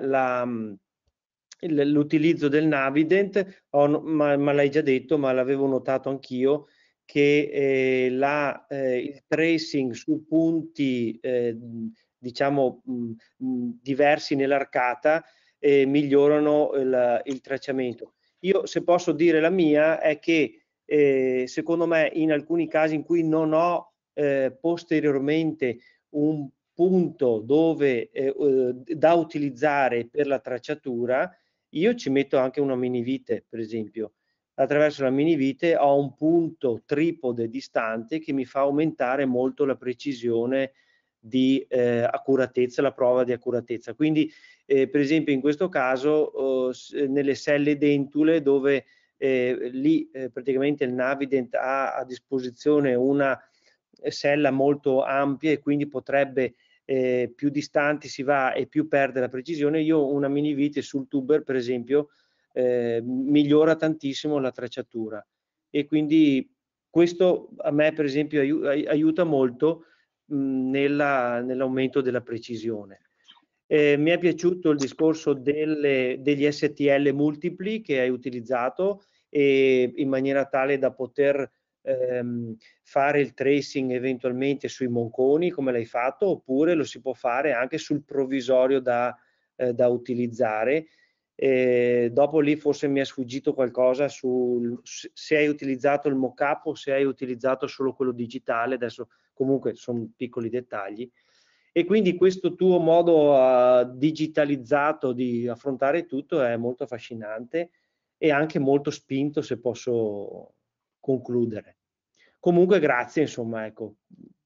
Speaker 4: l'utilizzo del Navident, ho, ma, ma l'hai già detto, ma l'avevo notato anch'io, che eh, la, eh, il tracing su punti eh, diciamo mh, mh, diversi nell'arcata eh, migliorano il, il tracciamento. Io, se posso dire la mia, è che eh, secondo me in alcuni casi in cui non ho eh, posteriormente un punto dove, eh, da utilizzare per la tracciatura, io ci metto anche una mini vite, per esempio. Attraverso la mini vite ho un punto tripode distante che mi fa aumentare molto la precisione di eh, accuratezza, la prova di accuratezza. Quindi, eh, per esempio, in questo caso, eh, nelle selle dentule, dove eh, lì eh, praticamente il Navident ha a disposizione una sella molto ampia e quindi potrebbe eh, più distanti si va e più perde la precisione, io una mini vite sul tuber per esempio eh, migliora tantissimo la tracciatura e quindi questo a me per esempio aiuta molto mh, nella, nell'aumento della precisione. Eh, mi è piaciuto il discorso delle, degli S T L multipli che hai utilizzato e in maniera tale da poter ehm, fare il tracing eventualmente sui monconi come l'hai fatto, oppure lo si può fare anche sul provvisorio da, eh, da utilizzare. E dopo lì forse mi è sfuggito qualcosa su se hai utilizzato il mock-up o se hai utilizzato solo quello digitale, adesso comunque sono piccoli dettagli. E quindi questo tuo modo uh, digitalizzato di affrontare tutto è molto affascinante e anche molto spinto, se posso concludere. Comunque grazie, insomma, ecco.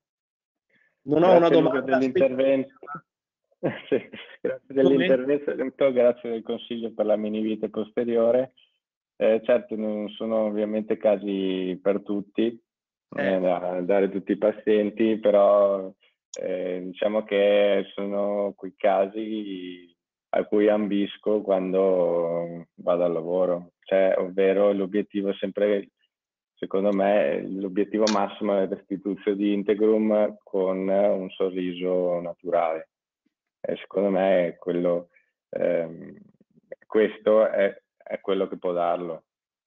Speaker 4: Non
Speaker 3: grazie
Speaker 4: ho una domanda
Speaker 3: dell'intervento. Sì, grazie dell'intervento, grazie del consiglio per la mini vite posteriore. Eh, certo, non sono ovviamente casi per tutti, eh. Eh, da dare a tutti i pazienti, però eh, diciamo che sono quei casi a cui ambisco quando vado al lavoro, cioè, ovvero l'obiettivo è sempre, secondo me, l'obiettivo massimo è la restituzione di Integrum con un sorriso naturale. E secondo me è quello, ehm, questo è, è quello che può darlo.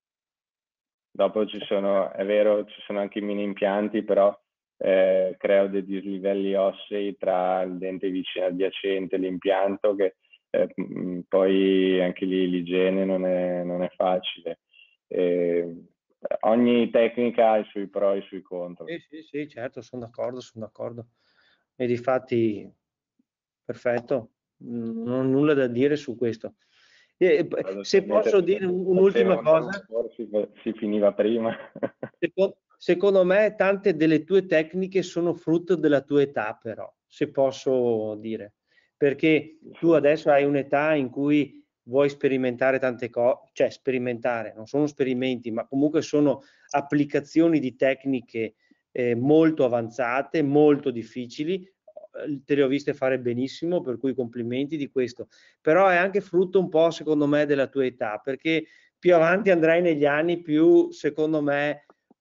Speaker 3: Dopo ci sono, è vero, ci sono anche i mini impianti, però eh, creo dei dislivelli ossei tra il dente vicino adiacente e l'impianto, che eh, poi anche lì l'igiene non è, non è facile. E ogni tecnica ha i suoi pro e i suoi contro.
Speaker 4: Sì, sì, sì, certo, sono d'accordo, sono d'accordo. E difatti, perfetto, non ho nulla da dire su questo. Eh, se posso dire un'ultima cosa,
Speaker 3: si, si finiva prima.
Speaker 4: secondo, secondo me tante delle tue tecniche sono frutto della tua età, però, se posso dire, perché tu adesso hai un'età in cui vuoi sperimentare tante cose, cioè sperimentare, non sono esperimenti, ma comunque sono applicazioni di tecniche eh, molto avanzate, molto difficili, te le ho viste fare benissimo, per cui complimenti di questo, però è anche frutto un po' secondo me della tua età, perché più avanti andrai negli anni più secondo me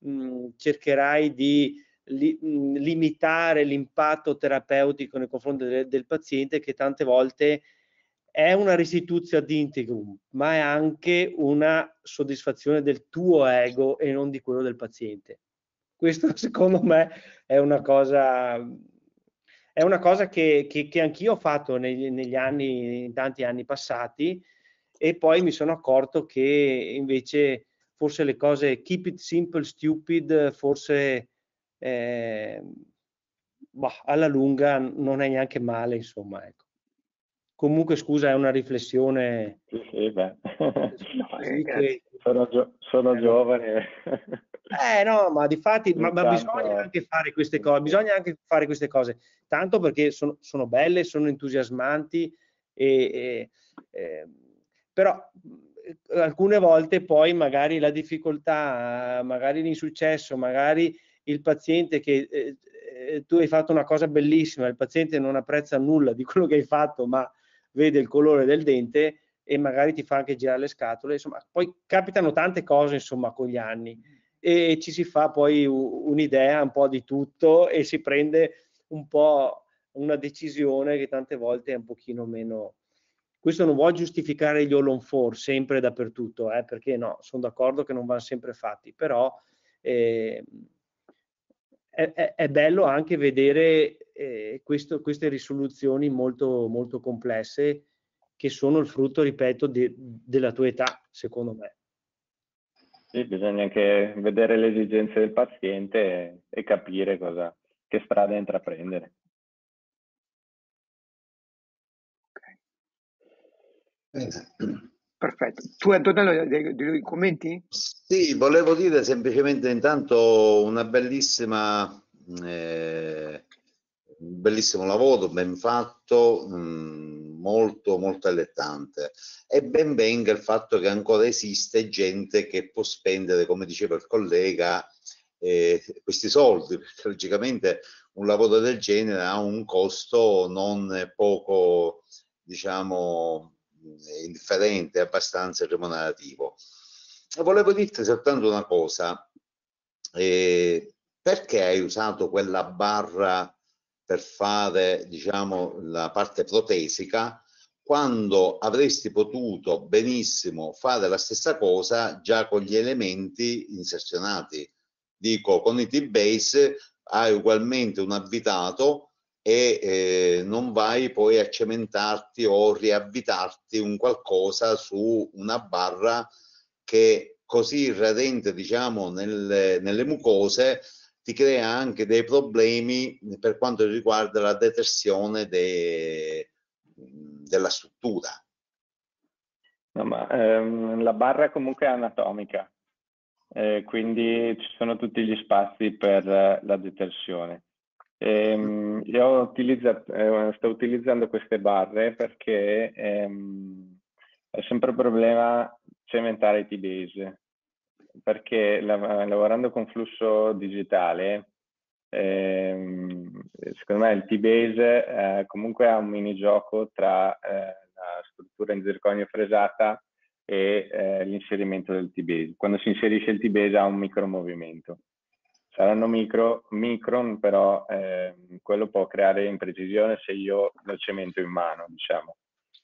Speaker 4: mh, cercherai di li, mh, limitare l'impatto terapeutico nei confronti del, del paziente, che tante volte è una restituzione ad integrum, ma è anche una soddisfazione del tuo ego e non di quello del paziente. Questo secondo me è una cosa, è una cosa che, che, che anch'io ho fatto negli, negli anni, in tanti anni passati, e poi mi sono accorto che invece forse le cose keep it simple, stupid, forse eh, bah, alla lunga non è neanche male, insomma, ecco. Comunque, scusa, è una riflessione.
Speaker 3: Sì, sì, beh.
Speaker 1: No, eh,
Speaker 4: che...
Speaker 3: sono, gio sono
Speaker 4: eh,
Speaker 3: giovane.
Speaker 4: Eh no, ma di fatti, ma, ma
Speaker 3: Intanto...
Speaker 4: bisogna anche fare queste cose, bisogna anche fare queste cose, tanto perché sono, sono belle, sono entusiasmanti, e, e, eh, però alcune volte poi magari la difficoltà, magari l'insuccesso, magari il paziente che eh, eh, tu hai fatto una cosa bellissima, il paziente non apprezza nulla di quello che hai fatto, ma vede il colore del dente e magari ti fa anche girare le scatole. Insomma, poi capitano tante cose, insomma, con gli anni, e ci si fa poi un'idea un po' di tutto e si prende un po' una decisione che tante volte è un pochino meno. Questo non vuol giustificare gli all on four sempre dappertutto, eh, perché no, sono d'accordo che non vanno sempre fatti, però eh, è, è, è bello anche vedere eh, questo, queste risoluzioni molto, molto complesse, che sono il frutto, ripeto, de, della tua età, secondo me.
Speaker 3: Sì, bisogna anche vedere le esigenze del paziente e, e capire cosa, che strada intraprendere.
Speaker 1: Okay. Perfetto. Tu, Antonello, dei, dei commenti?
Speaker 2: Sì, volevo dire semplicemente intanto una bellissima, eh, un bellissimo lavoro, ben fatto, mh, molto molto allettante, e ben venga il fatto che ancora esiste gente che può spendere, come diceva il collega, eh, questi soldi, perché logicamente un lavoro del genere ha un costo non poco, diciamo, indifferente, abbastanza remunerativo. Volevo dirti soltanto una cosa, eh, perché hai usato quella barra per fare, diciamo, la parte protesica, quando avresti potuto benissimo fare la stessa cosa già con gli elementi inserzionati? Dico, con i T-Base hai ugualmente un avvitato e eh, non vai poi a cementarti o riavvitarti un qualcosa su una barra che così radente, diciamo, nelle, nelle mucose, ti crea anche dei problemi per quanto riguarda la detersione de, della struttura.
Speaker 3: No, ma ehm, la barra comunque è anatomica, eh, quindi ci sono tutti gli spazi per eh, la detersione. Ehm, io utilizzo, eh, sto utilizzando queste barre perché ehm, è sempre un problema cementare i T-Base, perché la, lavorando con flusso digitale, ehm, secondo me il T-Base eh, comunque ha un minigioco tra eh, la struttura in zirconio fresata e eh, l'inserimento del T-Base. Quando si inserisce il T-Base ha un micromovimento. Saranno micro, micron, però eh, quello può creare imprecisione se io lo cemento in mano, diciamo.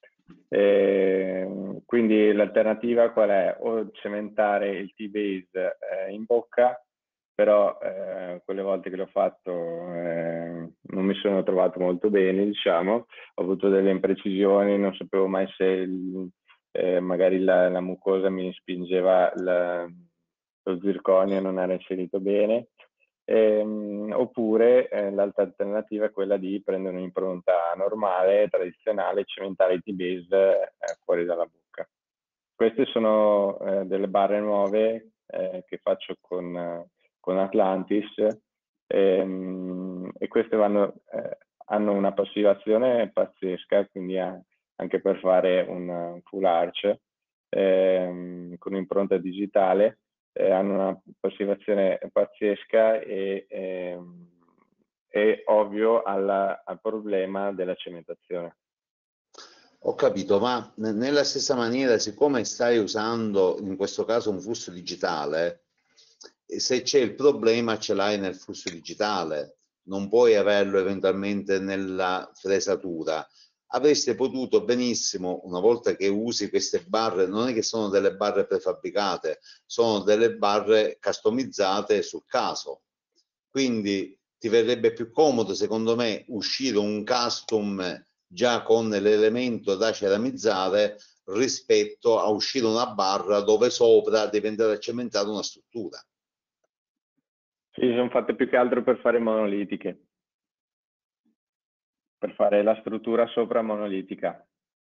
Speaker 3: E quindi l'alternativa qual è? O cementare il T-Base eh, in bocca, però eh, quelle volte che l'ho fatto eh, non mi sono trovato molto bene, diciamo, ho avuto delle imprecisioni, non sapevo mai se il, eh, magari la, la mucosa mi spingeva la, lo zirconio non era inserito bene. Ehm, oppure eh, l'altra alternativa è quella di prendere un'impronta normale, tradizionale, e cementare i T-Base eh, fuori dalla bocca. Queste sono eh, delle barre nuove eh, che faccio con, eh, con Atlantis ehm, e queste vanno, eh, hanno una passivazione pazzesca, quindi ha, anche per fare un, un full arch ehm, con impronta digitale. Eh, hanno una passivazione pazzesca e, e, e ovvio alla, al problema della cementazione.
Speaker 2: Ho capito, ma nella stessa maniera, siccome stai usando in questo caso un flusso digitale, se c'è il problema ce l'hai nel flusso digitale, non puoi averlo eventualmente nella fresatura. Avreste potuto benissimo, una volta che usi queste barre, non è che sono delle barre prefabbricate, sono delle barre customizzate sul caso, quindi ti verrebbe più comodo secondo me uscire un custom già con l'elemento da ceramizzare rispetto a uscire una barra dove sopra devi andare a cementare una struttura.
Speaker 3: Sì, sono fatte più che altro per fare monolitiche, per fare la struttura sopra monolitica.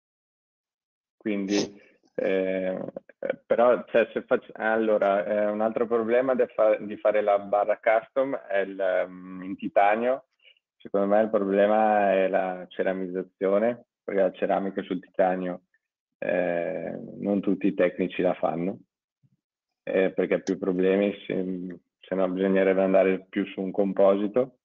Speaker 3: Quindi, eh, però, cioè, se faccio, allora, eh, un altro problema di, fa, di fare la barra custom è il, um, in titanio. Secondo me il problema è la ceramizzazione, perché la ceramica sul titanio eh, non tutti i tecnici la fanno, eh, perché ha più problemi, se, se no bisognerebbe andare più su un composito.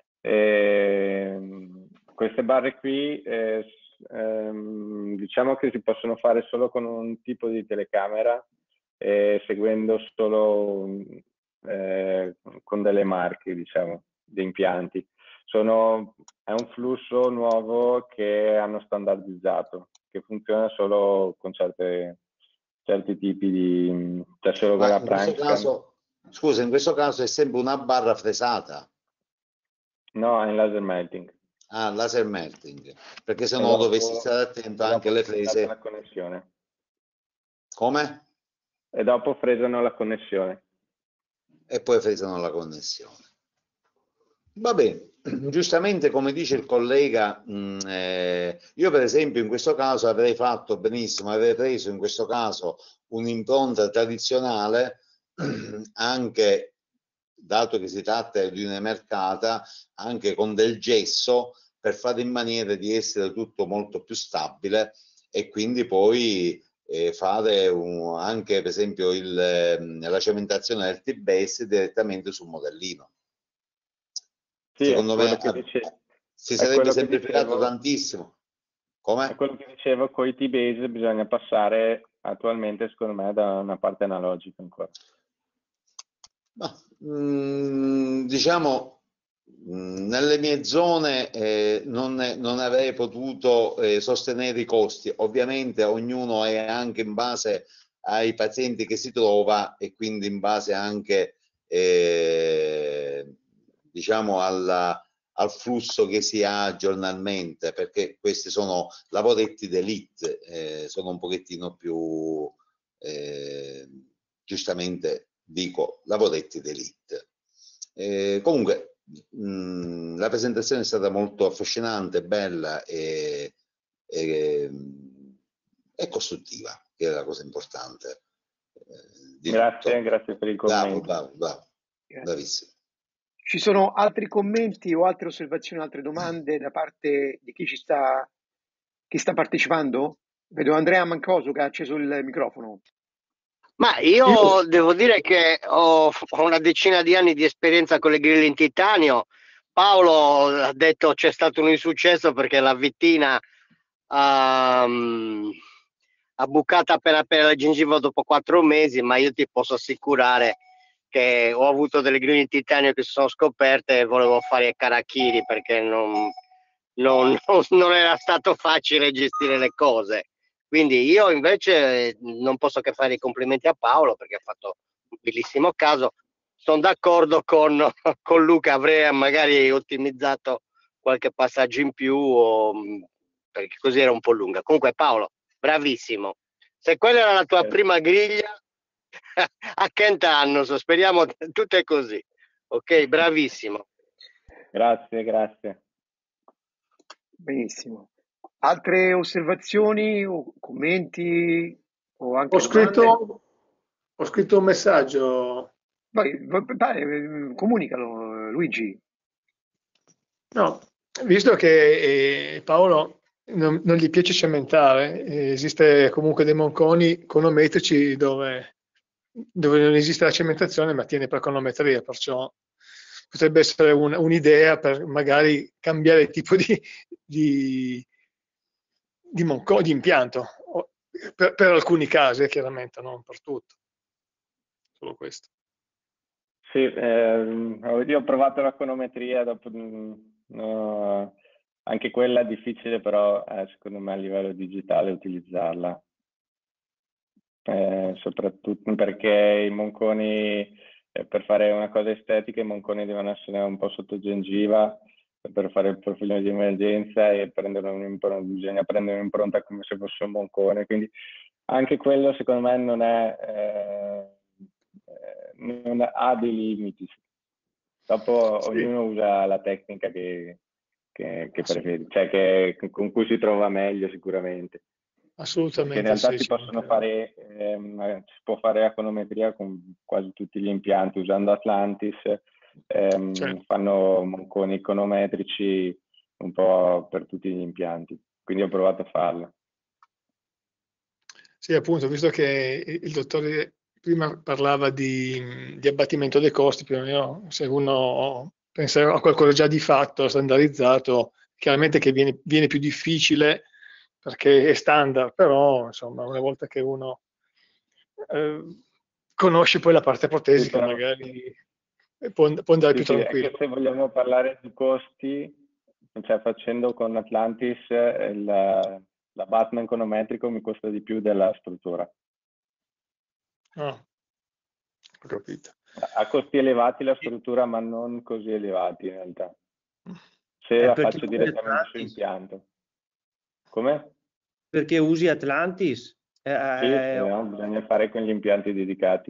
Speaker 3: E, queste barre qui eh, ehm, diciamo che si possono fare solo con un tipo di telecamera e seguendo solo eh, con delle marche, diciamo, di impianti. Sono, è un flusso nuovo che hanno standardizzato, che funziona solo con certe, certi tipi di, cioè solo con la
Speaker 2: Prankster. Caso, scusa, in questo caso è sempre una barra fresata?
Speaker 3: No, è in laser melting.
Speaker 2: Ah, laser melting, perché se no dovessi stare attento anche alle frese.
Speaker 3: La connessione.
Speaker 2: Come?
Speaker 3: E dopo fresano la connessione.
Speaker 2: E poi fresano la connessione. Va bene, giustamente come dice il collega, mh, eh, io per esempio in questo caso avrei fatto benissimo, avrei preso in questo caso un'impronta tradizionale, anche dato che si tratta di un'emercata, anche con del gesso, per fare in maniera di essere tutto molto più stabile e quindi poi eh, fare un, anche per esempio il, eh, la cementazione del T-base direttamente sul modellino.
Speaker 3: Sì,
Speaker 2: secondo me
Speaker 3: dice,
Speaker 2: si sarebbe semplificato dicevo, tantissimo. Come?
Speaker 3: È quello che dicevo, con i T-base bisogna passare attualmente secondo me da una parte analogica ancora.
Speaker 2: Ma, mh, diciamo mh, nelle mie zone eh, non, non avrei potuto eh, sostenere i costi. Ovviamente ognuno è anche in base ai pazienti che si trova e quindi in base anche eh, diciamo alla, al flusso che si ha giornalmente, perché questi sono lavoretti d'élite, eh, sono un pochettino più eh, giustamente dico lavoretti d'élite. Eh, comunque mh, la presentazione è stata molto affascinante, bella e, e, e costruttiva, che è la cosa importante. Eh,
Speaker 3: grazie,
Speaker 2: tutto.
Speaker 3: grazie per il commento.
Speaker 2: Bravo, bravo, bravo. Bravissimo.
Speaker 1: Ci sono altri commenti o altre osservazioni, altre domande da parte di chi ci sta, chi sta partecipando? Vedo Andrea Mancoso che ha acceso il microfono.
Speaker 5: Ma io, io devo dire che ho, ho una decina di anni di esperienza con le griglie in titanio. Paolo ha detto c'è stato un insuccesso perché la vittina um, ha bucato appena appena la gengiva dopo quattro mesi, ma io ti posso assicurare che ho avuto delle griglie in titanio che si sono scoperte e volevo fare Karakiri perché non, non, non era stato facile gestire le cose. Quindi io invece non posso che fare i complimenti a Paolo perché ha fatto un bellissimo caso. Sono d'accordo con, con Luca, avrei magari ottimizzato qualche passaggio in più o, perché così era un po' lunga. Comunque Paolo, bravissimo. Se quella era la tua eh. prima griglia, a Kent Annos, speriamo tutte così. Ok, bravissimo.
Speaker 3: Grazie, grazie.
Speaker 1: Benissimo. Altre osservazioni o commenti o anche
Speaker 6: ho scritto, ho scritto un messaggio.
Speaker 1: Vai, vai, comunicalo, Luigi.
Speaker 6: No, visto che eh, Paolo non, non gli piace cementare, eh, esiste comunque dei monconi conometrici dove, dove non esiste la cementazione ma tiene per conometria, perciò potrebbe essere un'idea per magari cambiare tipo di, di, di, monco, di impianto, per, per alcuni casi chiaramente, non per tutto, solo questo.
Speaker 3: Sì, ehm, io ho provato l'econometria, dopo, no, anche quella è difficile, però eh, secondo me a livello digitale utilizzarla, eh, soprattutto perché i monconi, eh, per fare una cosa estetica, i monconi devono essere un po' sotto gengiva per fare il profilo di emergenza e prendere un'impronta, bisogna prendere un'impronta come se fosse un moncone, quindi anche quello secondo me non è, eh, non ha dei limiti. Dopo
Speaker 6: Sì.
Speaker 3: ognuno usa la tecnica che, che, che preferisce, cioè che, con cui si trova meglio sicuramente.
Speaker 6: Assolutamente.
Speaker 3: Perché in realtà
Speaker 6: sì,
Speaker 3: si
Speaker 6: sì,
Speaker 3: possono
Speaker 6: anche-
Speaker 3: fare, ehm, si può fare econometria con quasi tutti gli impianti usando Atlantis, ehm,
Speaker 6: Certo.
Speaker 3: fanno monconi econometrici un po' per tutti gli impianti, quindi ho provato a farlo.
Speaker 6: Sì, appunto, visto che il dottore prima parlava di, di abbattimento dei costi, più o meno, se uno pensa a qualcosa già di fatto, standardizzato, chiaramente che viene, viene più difficile perché è standard, però insomma, una volta che uno eh, conosce poi la parte
Speaker 3: Sì,
Speaker 6: protesica,
Speaker 3: però,
Speaker 6: magari può, può andare
Speaker 3: sì,
Speaker 6: più
Speaker 3: sì, è che
Speaker 6: tranquillo.
Speaker 3: se vogliamo parlare di costi, cioè facendo con Atlantis eh, il, la Batman econometrico mi costa di più della struttura.
Speaker 6: Ah, ho capito.
Speaker 3: Ha costi elevati la struttura, ma non così elevati in realtà, se
Speaker 4: Eh,
Speaker 3: la
Speaker 4: perché
Speaker 3: faccio
Speaker 4: usi
Speaker 3: direttamente su
Speaker 4: Atlantis?
Speaker 3: impianto. Come?
Speaker 4: Perché usi Atlantis? Eh,
Speaker 3: Sì,
Speaker 4: eh,
Speaker 3: eh, no, bisogna fare con gli impianti dedicati.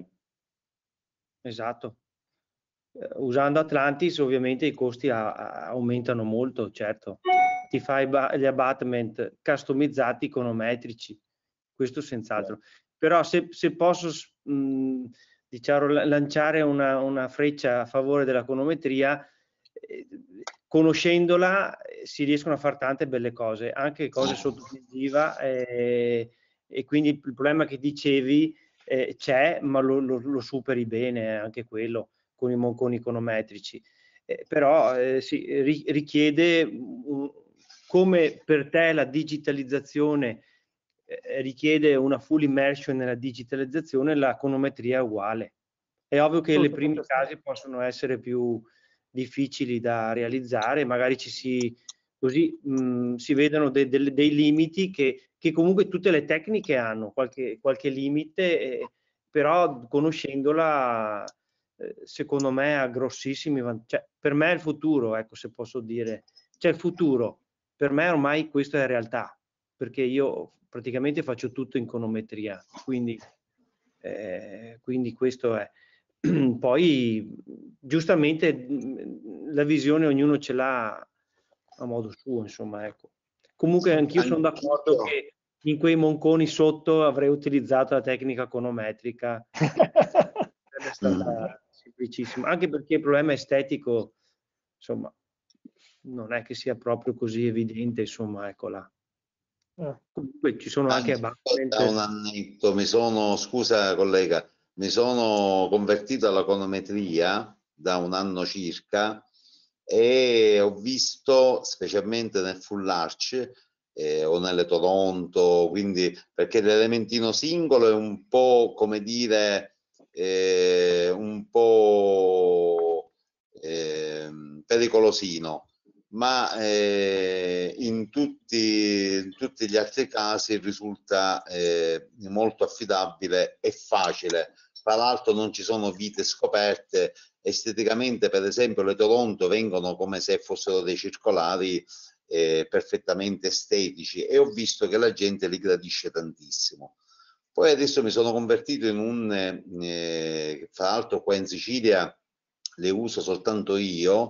Speaker 4: esatto. Eh, usando Atlantis ovviamente i costi a- a- aumentano molto, certo. Ti fai ba- gli abbatment customizzati econometrici, questo senz'altro. Però se, se posso mh, diciamo, la- lanciare una, una freccia a favore dell'econometria, eh, conoscendola eh, si riescono a fare tante belle cose, anche cose sotto gengiva, eh, e quindi il problema che dicevi eh, c'è, ma lo, lo- lo superi bene, eh, anche quello con i monconi econometrici. Eh, però eh, si ri- richiede, un, come per te la digitalizzazione eh, richiede una full immersion nella digitalizzazione, l'econometria è uguale. È ovvio che le primi
Speaker 6: Assolutamente sì.
Speaker 4: casi possono essere più difficili da realizzare, magari ci si, così, mh, si vedono de, de, dei limiti che, che comunque tutte le tecniche hanno qualche, qualche limite, eh, però conoscendola eh, secondo me ha grossissimi vantaggi. Cioè, per me è il futuro, ecco, se posso dire. C'è il futuro. Per me ormai questa è realtà, perché io praticamente faccio tutto in econometria, quindi, eh, quindi questo è. Poi giustamente la visione ognuno ce l'ha a modo suo, insomma, ecco. Comunque anch'io sono d'accordo
Speaker 2: Anch'io.
Speaker 4: che in quei monconi sotto avrei utilizzato la tecnica econometrica, sarebbe stata semplicissima, anche perché il problema estetico, insomma, non è che sia proprio così evidente, insomma, ecco là.
Speaker 6: Ah,
Speaker 4: Comunque ci sono anche
Speaker 2: Anche io da un
Speaker 4: abbattimenti.
Speaker 2: annetto mi sono, scusa collega, mi sono convertito all'econometria da un anno circa e ho visto, specialmente nel full arch eh, o nelle Toronto, quindi perché l'elementino singolo è un po' come dire eh, un po' eh, pericolosino, ma eh, in, tutti, in tutti gli altri casi risulta eh, molto affidabile e facile. Tra l'altro non ci sono vite scoperte, esteticamente per esempio le Toronto vengono come se fossero dei circolari eh, perfettamente estetici e ho visto che la gente li gradisce tantissimo. Poi adesso mi sono convertito in un, eh, fra l'altro qua in Sicilia le uso soltanto io,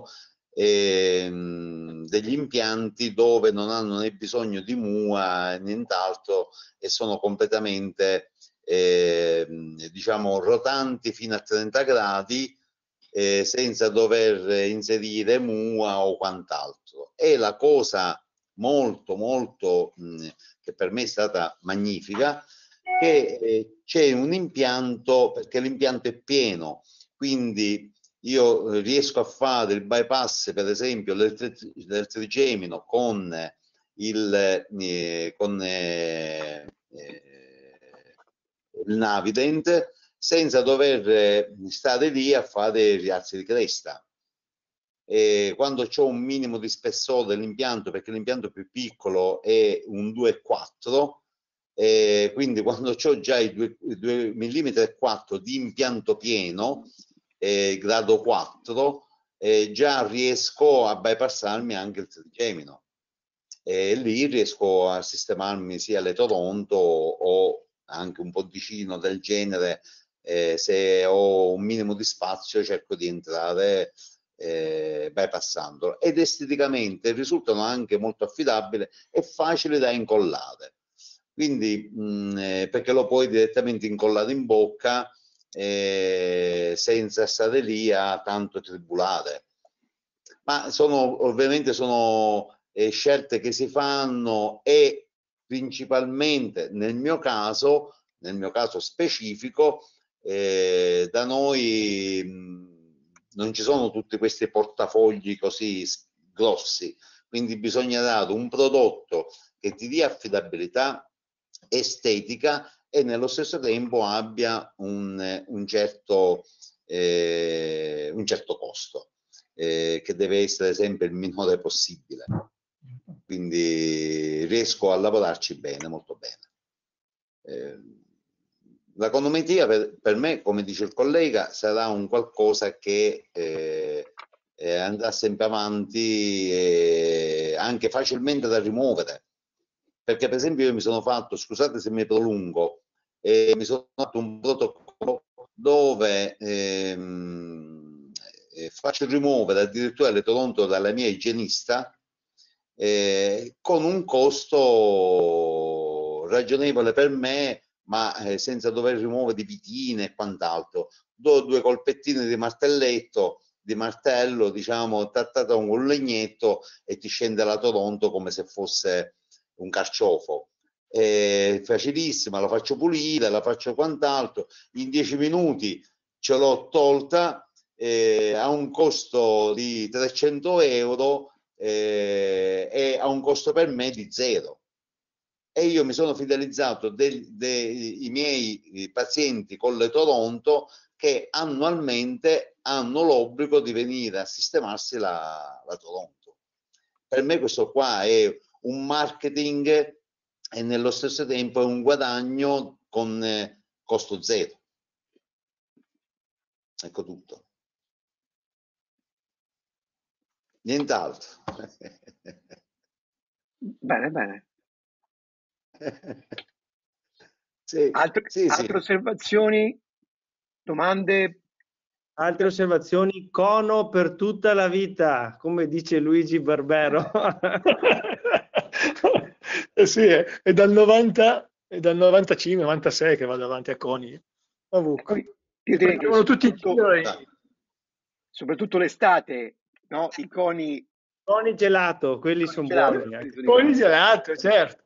Speaker 2: ehm, degli impianti dove non hanno né bisogno di M U A né nient'altro e sono completamente eh, diciamo rotanti fino a trenta gradi eh, senza dover inserire M U A o quant'altro. E la cosa molto molto mh, che per me è stata magnifica che eh, c'è un impianto, perché l'impianto è pieno, quindi io riesco a fare il bypass, per esempio, del trigemino con il, eh, con, eh, eh, il Navident senza dover stare lì a fare rialzi di cresta. E quando c'ho un minimo di spessore dell'impianto, perché l'impianto più piccolo è un due virgola quattro, e quindi quando ho già i due virgola quattro millimetri di impianto pieno, eh, grado quattro, eh, già riesco a bypassarmi anche il trigemino, e lì riesco a sistemarmi sia le Toronto o anche un poddicino del genere. Eh, se ho un minimo di spazio cerco di entrare eh, bypassandolo, ed esteticamente risultano anche molto affidabili e facili da incollare. Quindi mh, eh, perché lo puoi direttamente incollare in bocca eh, senza stare lì a tanto tribulare. Ma sono ovviamente sono eh, scelte che si fanno, e principalmente nel mio caso, nel mio caso specifico, eh, da noi mh, non ci sono tutti questi portafogli così grossi, quindi bisogna dare un prodotto che ti dia affidabilità, estetica, e nello stesso tempo abbia un, un, certo, eh, un certo costo, eh, che deve essere sempre il minore possibile. Quindi riesco a lavorarci bene, molto bene. Eh, la econometria per, per me, come dice il collega, sarà un qualcosa che eh, eh, andrà sempre avanti, e anche facilmente da rimuovere. Perché per esempio io mi sono fatto, scusate se mi prolungo, eh, mi sono fatto un protocollo dove ehm, eh, faccio rimuovere addirittura le Toronto dalla mia igienista eh, con un costo ragionevole per me, ma eh, senza dover rimuovere di vitine e quant'altro. Do due colpettini di martelletto, di martello, diciamo, trattata con un legnetto, e ti scende la Toronto come se fosse un carciofo. È facilissima, la faccio pulire, la faccio quant'altro, in dieci minuti ce l'ho tolta, eh, a un costo di trecento euro eh, e a un costo per me di zero. E io mi sono fidelizzato dei, dei miei pazienti con le Toronto, che annualmente hanno l'obbligo di venire a sistemarsi la, la Toronto. Per me questo qua è un marketing, e nello stesso tempo è un guadagno con eh, costo zero. Ecco tutto. Nient'altro.
Speaker 1: Bene, bene.
Speaker 2: Sì,
Speaker 1: altre,
Speaker 2: sì,
Speaker 1: altre
Speaker 2: sì.
Speaker 1: osservazioni, domande?
Speaker 4: Altre osservazioni? Cono per tutta la vita, come dice Luigi Barbero.
Speaker 6: Eh sì, è dal novanta, è dal novantacinque novantasei che vado avanti a coni. Ovunque.
Speaker 1: Io direi che
Speaker 6: tutti in giro e...
Speaker 1: soprattutto l'estate, no? I coni...
Speaker 4: Coni gelato, quelli sono
Speaker 1: gelato,
Speaker 4: buoni.
Speaker 1: quelli sono i
Speaker 6: Coni gelato, certo.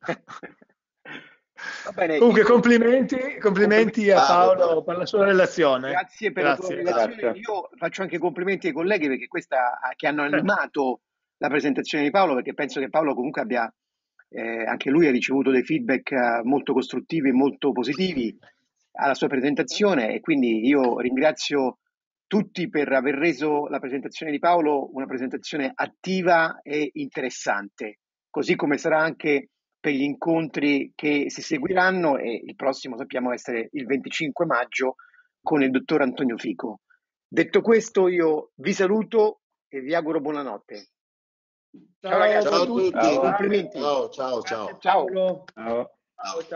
Speaker 1: Va bene,
Speaker 6: Comunque
Speaker 1: io...
Speaker 6: complimenti, complimenti a Paolo per la sua relazione.
Speaker 1: Grazie per
Speaker 6: Grazie.
Speaker 1: la tua relazione.
Speaker 3: Grazie.
Speaker 1: Io faccio anche complimenti ai colleghi, perché questa, che hanno animato la presentazione di Paolo, perché penso che Paolo comunque abbia, eh, anche lui ha ricevuto dei feedback eh, molto costruttivi e molto positivi alla sua presentazione, e quindi io ringrazio tutti per aver reso la presentazione di Paolo una presentazione attiva e interessante, così come sarà anche per gli incontri che si seguiranno, e il prossimo sappiamo essere il venticinque maggio con il dottor Antonio Fico. Detto questo, io vi saluto e vi auguro buonanotte. Ciao,
Speaker 6: Ciao,
Speaker 1: ragazzi.
Speaker 2: Ciao a tutti.
Speaker 3: Ciao.
Speaker 1: Complimenti.
Speaker 2: Ciao, ciao, ciao.
Speaker 1: Ciao.
Speaker 4: Ciao.
Speaker 3: Ciao.
Speaker 2: Ciao.